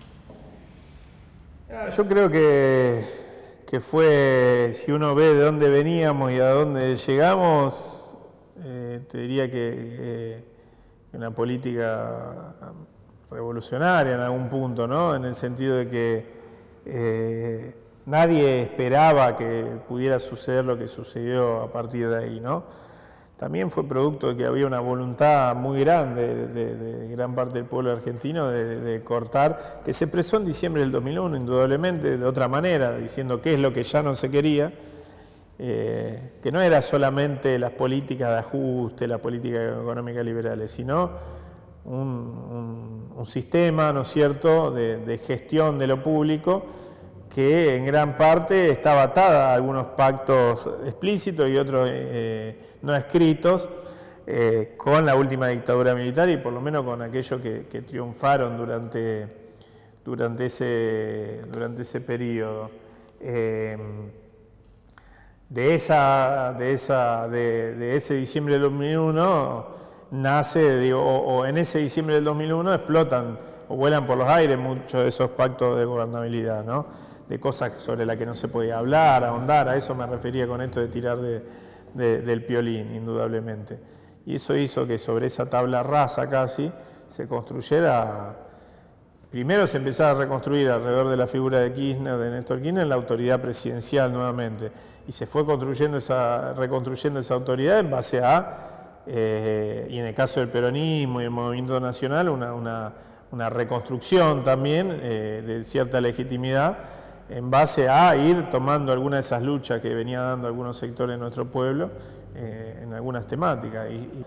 Yo creo que, que fue, si uno ve de dónde veníamos y a dónde llegamos, eh, te diría que eh, una política revolucionaria en algún punto, ¿no? En el sentido de que eh, nadie esperaba que pudiera suceder lo que sucedió a partir de ahí, ¿no? También fue producto de que había una voluntad muy grande de, de, de gran parte del pueblo argentino de, de cortar, que se expresó en diciembre del dos mil uno, indudablemente, de otra manera, diciendo qué es lo que ya no se quería, eh, que no era solamente las políticas de ajuste, las políticas económicas liberales, sino un, un, un sistema, ¿no es cierto?, de, de gestión de lo público, que en gran parte estaba atada a algunos pactos explícitos y otros eh, no escritos, eh, con la última dictadura militar y por lo menos con aquellos que, que triunfaron durante, durante, ese, durante ese periodo. Eh, de, esa, de, esa, de, de ese diciembre del dos mil uno nace, digo, o, o en ese diciembre del dos mil uno explotan o vuelan por los aires muchos de esos pactos de gobernabilidad, ¿no? De cosas sobre las que no se podía hablar, ahondar, a eso me refería con esto de tirar de, de, del piolín, indudablemente. Y eso hizo que sobre esa tabla rasa casi se construyera, primero se empezara a reconstruir alrededor de la figura de Kirchner, de Néstor Kirchner, la autoridad presidencial nuevamente, y se fue construyendo esa, reconstruyendo esa autoridad en base a, eh, y en el caso del peronismo y el movimiento nacional, una, una, una reconstrucción también eh, de cierta legitimidad, en base a ir tomando algunas de esas luchas que venía dando algunos sectores de nuestro pueblo eh, en algunas temáticas, y, y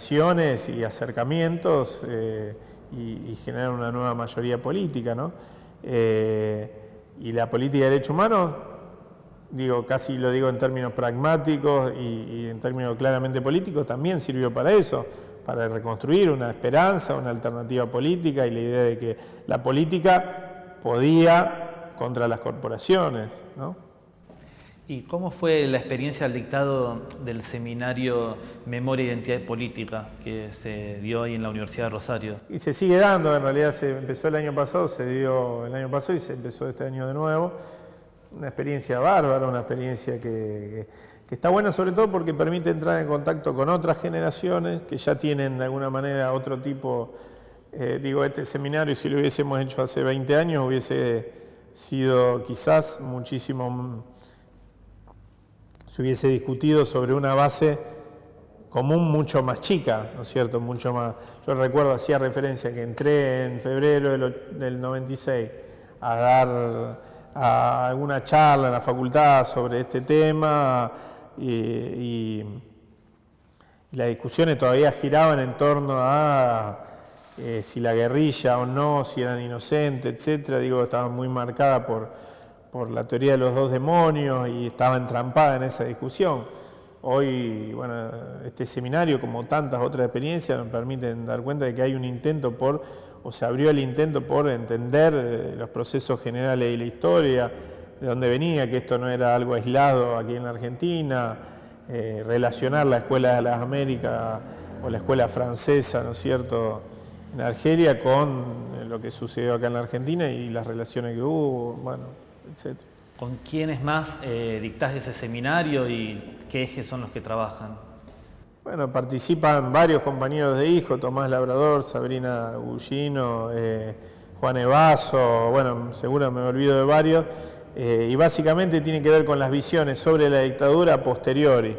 adhesiones y acercamientos eh, y, y generar una nueva mayoría política, ¿no? Eh, y la política de derechos humanos, digo, casi lo digo en términos pragmáticos y, y en términos claramente políticos, también sirvió para eso, para reconstruir una esperanza, una alternativa política y la idea de que la política podía contra las corporaciones, ¿no? ¿Y cómo fue la experiencia del dictado del seminario Memoria e Identidad Política que se dio ahí en la Universidad de Rosario? Y se sigue dando, en realidad se empezó el año pasado, se dio el año pasado y se empezó este año de nuevo. Una experiencia bárbara, una experiencia que, que, que está buena sobre todo porque permite entrar en contacto con otras generaciones que ya tienen de alguna manera otro tipo, eh, digo, este seminario si lo hubiésemos hecho hace veinte años hubiese sido quizás muchísimo, se hubiese discutido sobre una base común mucho más chica, ¿no es cierto? Mucho más. Yo recuerdo, hacía referencia que entré en febrero del, del noventa y seis a dar a alguna charla en la facultad sobre este tema y, y, y las discusiones todavía giraban en torno a eh, si la guerrilla o no, si eran inocentes, etcétera. Digo, estaba muy marcada por, por la teoría de los dos demonios y estaba entrampada en esa discusión. Hoy, bueno, este seminario, como tantas otras experiencias, nos permiten dar cuenta de que hay un intento por, o se abrió el intento por entender eh, los procesos generales y la historia, de dónde venía, que esto no era algo aislado aquí en la Argentina, eh, relacionar la Escuela de las Américas o la Escuela Francesa, ¿no es cierto?, en Argelia con lo que sucedió acá en la Argentina y las relaciones que hubo, bueno, etcétera. ¿Con quiénes más eh, dictás ese seminario y qué ejes son los que trabajan? Bueno, participan varios compañeros de hijo, Tomás Labrador, Sabrina Gullino, eh, Juan Evaso, bueno, seguro me olvido de varios, eh, y básicamente tiene que ver con las visiones sobre la dictadura a posteriori,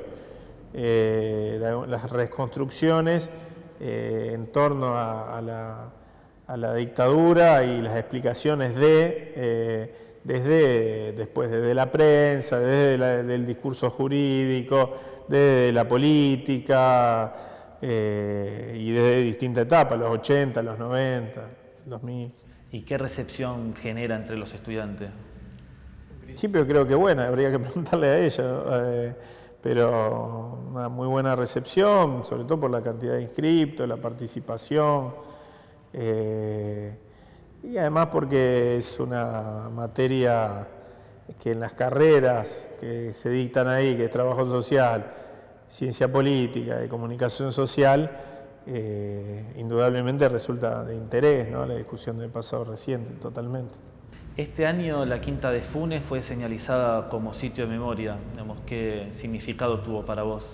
eh, la, las reconstrucciones eh, en torno a, a, la, a la dictadura y las explicaciones de... Eh, desde después desde la prensa, desde la, del discurso jurídico, desde la política eh, y desde distintas etapas, los ochenta, los noventa, dos mil. ¿Y qué recepción genera entre los estudiantes? En principio creo que buena, habría que preguntarle a ella, ¿no? eh, pero una muy buena recepción, sobre todo por la cantidad de inscriptos, la participación. Eh, Y además porque es una materia que en las carreras que se dictan ahí, que es trabajo social, ciencia política y comunicación social, eh, indudablemente resulta de interés, ¿no?, la discusión del pasado reciente, totalmente. Este año la Quinta de Funes fue señalizada como sitio de memoria. Digamos, ¿qué significado tuvo para vos?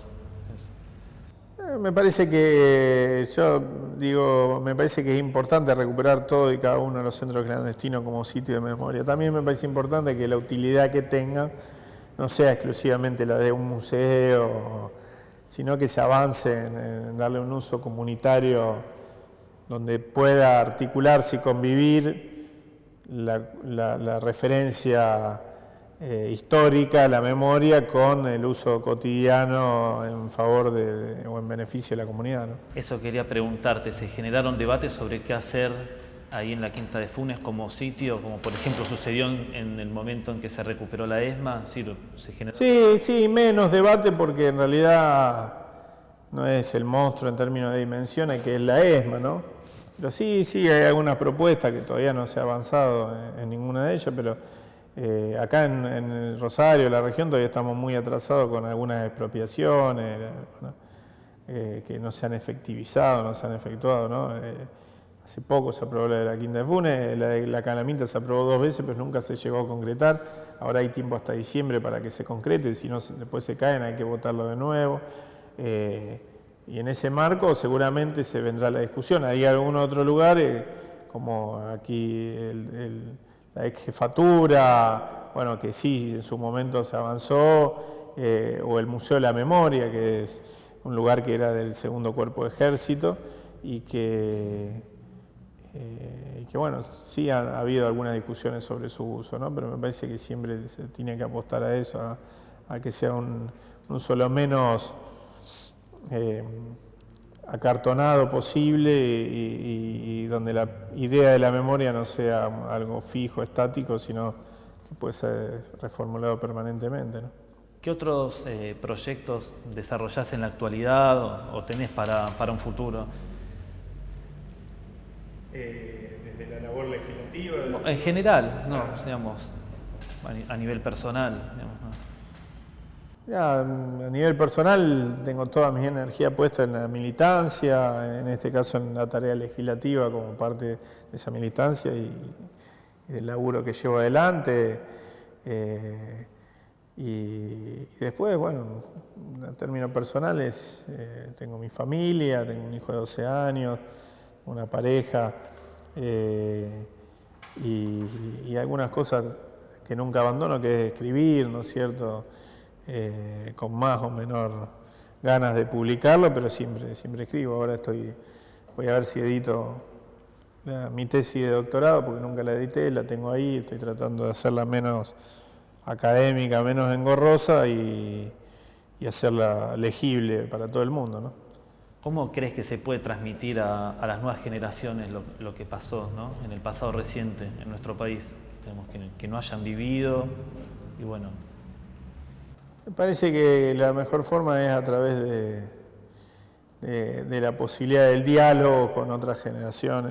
Me parece que, yo digo, me parece que es importante recuperar todo y cada uno de los centros clandestinos como sitio de memoria. También me parece importante que la utilidad que tenga no sea exclusivamente la de un museo, sino que se avance en, en darle un uso comunitario donde pueda articularse y convivir la, la, la referencia Eh, histórica, la memoria, con el uso cotidiano en favor de, de, o en beneficio de la comunidad, ¿no? Eso quería preguntarte, ¿se generaron debates sobre qué hacer ahí en la Quinta de Funes como sitio, como por ejemplo sucedió en, en el momento en que se recuperó la ESMA? Sí, se generó... sí, sí, menos debate porque en realidad no es el monstruo en términos de dimensiones que es la ESMA, ¿no? Pero sí, sí, hay algunas propuestas que todavía no se ha avanzado en, en ninguna de ellas, pero Eh, acá en, en el Rosario, la región, todavía estamos muy atrasados con algunas expropiaciones, ¿no?, eh, que no se han efectivizado, no se han efectuado, ¿no? Eh, hace poco se aprobó la de la Quinta de Funes, la de la Calamita se aprobó dos veces, pero nunca se llegó a concretar. Ahora hay tiempo hasta diciembre para que se concrete, si no después se caen hay que votarlo de nuevo. Eh, y en ese marco seguramente se vendrá la discusión. Hay algún otro lugar, eh, como aquí el, el la ex jefatura, bueno, que sí, en su momento se avanzó, eh, o el Museo de la Memoria, que es un lugar que era del segundo cuerpo de ejército, y que, eh, y que bueno, sí ha, ha habido algunas discusiones sobre su uso, ¿no? Pero me parece que siempre se tiene que apostar a eso, a, a que sea un, un uso lo menos, eh, acartonado posible y, y, y donde la idea de la memoria no sea algo fijo, estático, sino que puede ser reformulado permanentemente, ¿no? ¿Qué otros eh, proyectos desarrollás en la actualidad o, o tenés para, para un futuro? Eh, desde la labor legislativa. No, en general, no, ah. digamos, a nivel personal. Digamos, ¿no? Ya, a nivel personal tengo toda mi energía puesta en la militancia, en este caso en la tarea legislativa como parte de esa militancia y, y del laburo que llevo adelante. Eh, y, y después, bueno, en términos personales, eh, tengo mi familia, tengo un hijo de doce años, una pareja eh, y, y algunas cosas que nunca abandono, que es escribir, ¿no es cierto? Eh, con más o menor ganas de publicarlo, pero siempre, siempre escribo. Ahora estoy, voy a ver si edito la, mi tesis de doctorado, porque nunca la edité, la tengo ahí, estoy tratando de hacerla menos académica, menos engorrosa y, y hacerla legible para todo el mundo, ¿no? ¿Cómo crees que se puede transmitir a, a las nuevas generaciones lo, lo que pasó, ¿no? En el pasado reciente en nuestro país? Tenemos que, que no hayan vivido y bueno. Me parece que la mejor forma es a través de, de, de la posibilidad del diálogo con otras generaciones,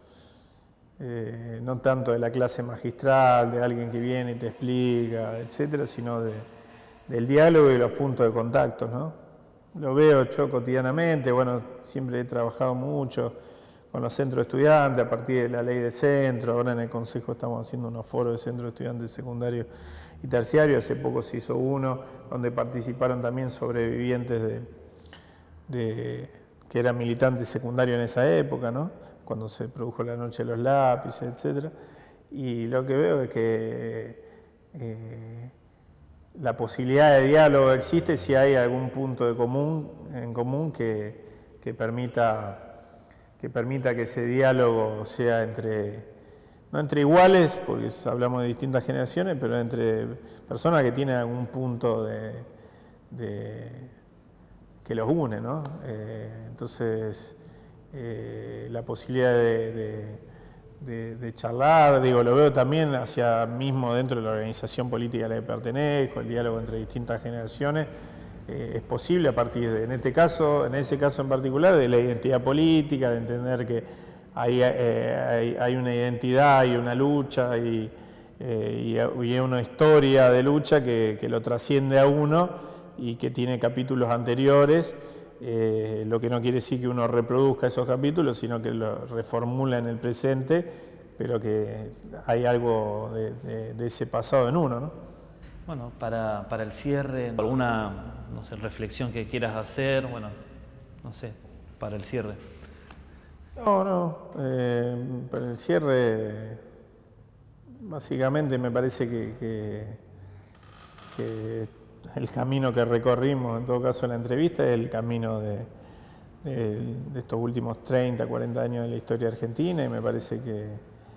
eh, no tanto de la clase magistral, de alguien que viene y te explica, etcétera, sino de, del diálogo y los puntos de contacto, ¿no? Lo veo yo cotidianamente, bueno, siempre he trabajado mucho con los centros de estudiantes a partir de la ley de centro. Ahora en el Consejo estamos haciendo unos foros de centros de estudiantes secundarios y terciarios. Hace poco se hizo uno donde participaron también sobrevivientes de, de, que eran militantes secundarios en esa época, ¿no? Cuando se produjo la noche de los lápices, etcétera. Y lo que veo es que eh, la posibilidad de diálogo existe si hay algún punto de común, en común que, que permita que permita que ese diálogo sea entre, no entre iguales, porque hablamos de distintas generaciones, pero entre personas que tienen algún punto de, de, que los une, ¿no? Eh, entonces, eh, la posibilidad de, de, de, de charlar, digo, lo veo también hacia mismo dentro de la organización política a la que pertenezco, el diálogo entre distintas generaciones, Eh, es posible a partir de, en este caso, en ese caso en particular, de la identidad política, de entender que hay, eh, hay, hay una identidad y una lucha y, eh, y, y una historia de lucha que, que lo trasciende a uno y que tiene capítulos anteriores, eh, lo que no quiere decir que uno reproduzca esos capítulos, sino que lo reformula en el presente, pero que hay algo de, de, de ese pasado en uno, ¿no? Bueno, para, para el cierre, alguna no sé, reflexión que quieras hacer, bueno, no sé, para el cierre. No, no, eh, para el cierre, básicamente me parece que, que, que el camino que recorrimos, en todo caso en la entrevista, es el camino de, de, de estos últimos treinta, cuarenta años de la historia argentina, y me parece que,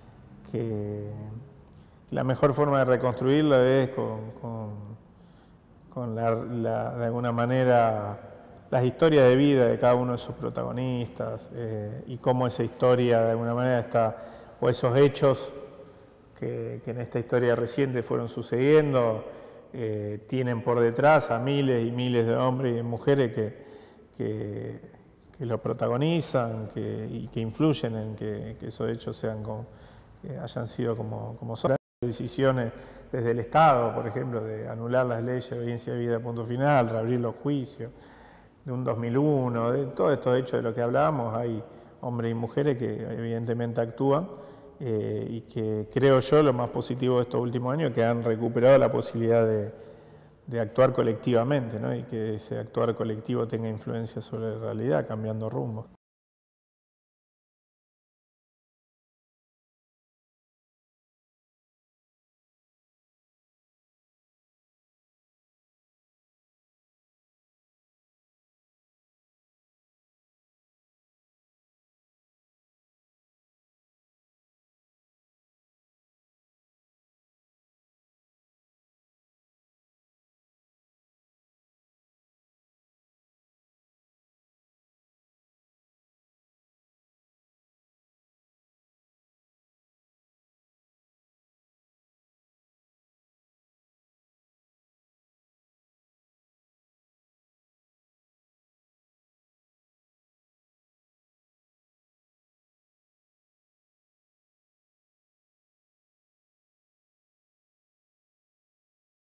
que la mejor forma de reconstruirla es con, con, con la, la, de alguna manera las historias de vida de cada uno de sus protagonistas eh, y cómo esa historia de alguna manera está, o esos hechos que, que en esta historia reciente fueron sucediendo, eh, tienen por detrás a miles y miles de hombres y de mujeres que, que, que lo protagonizan que, y que influyen en que, que esos hechos sean como, que hayan sido como, como son. Decisiones desde el Estado, por ejemplo, de anular las leyes de audiencia de vida, punto final, reabrir los juicios, de un dos mil uno, de todos estos hechos de los que hablábamos, hay hombres y mujeres que evidentemente actúan eh, y que creo yo lo más positivo de estos últimos años que han recuperado la posibilidad de, de actuar colectivamente, ¿no? Y que ese actuar colectivo tenga influencia sobre la realidad, cambiando rumbo.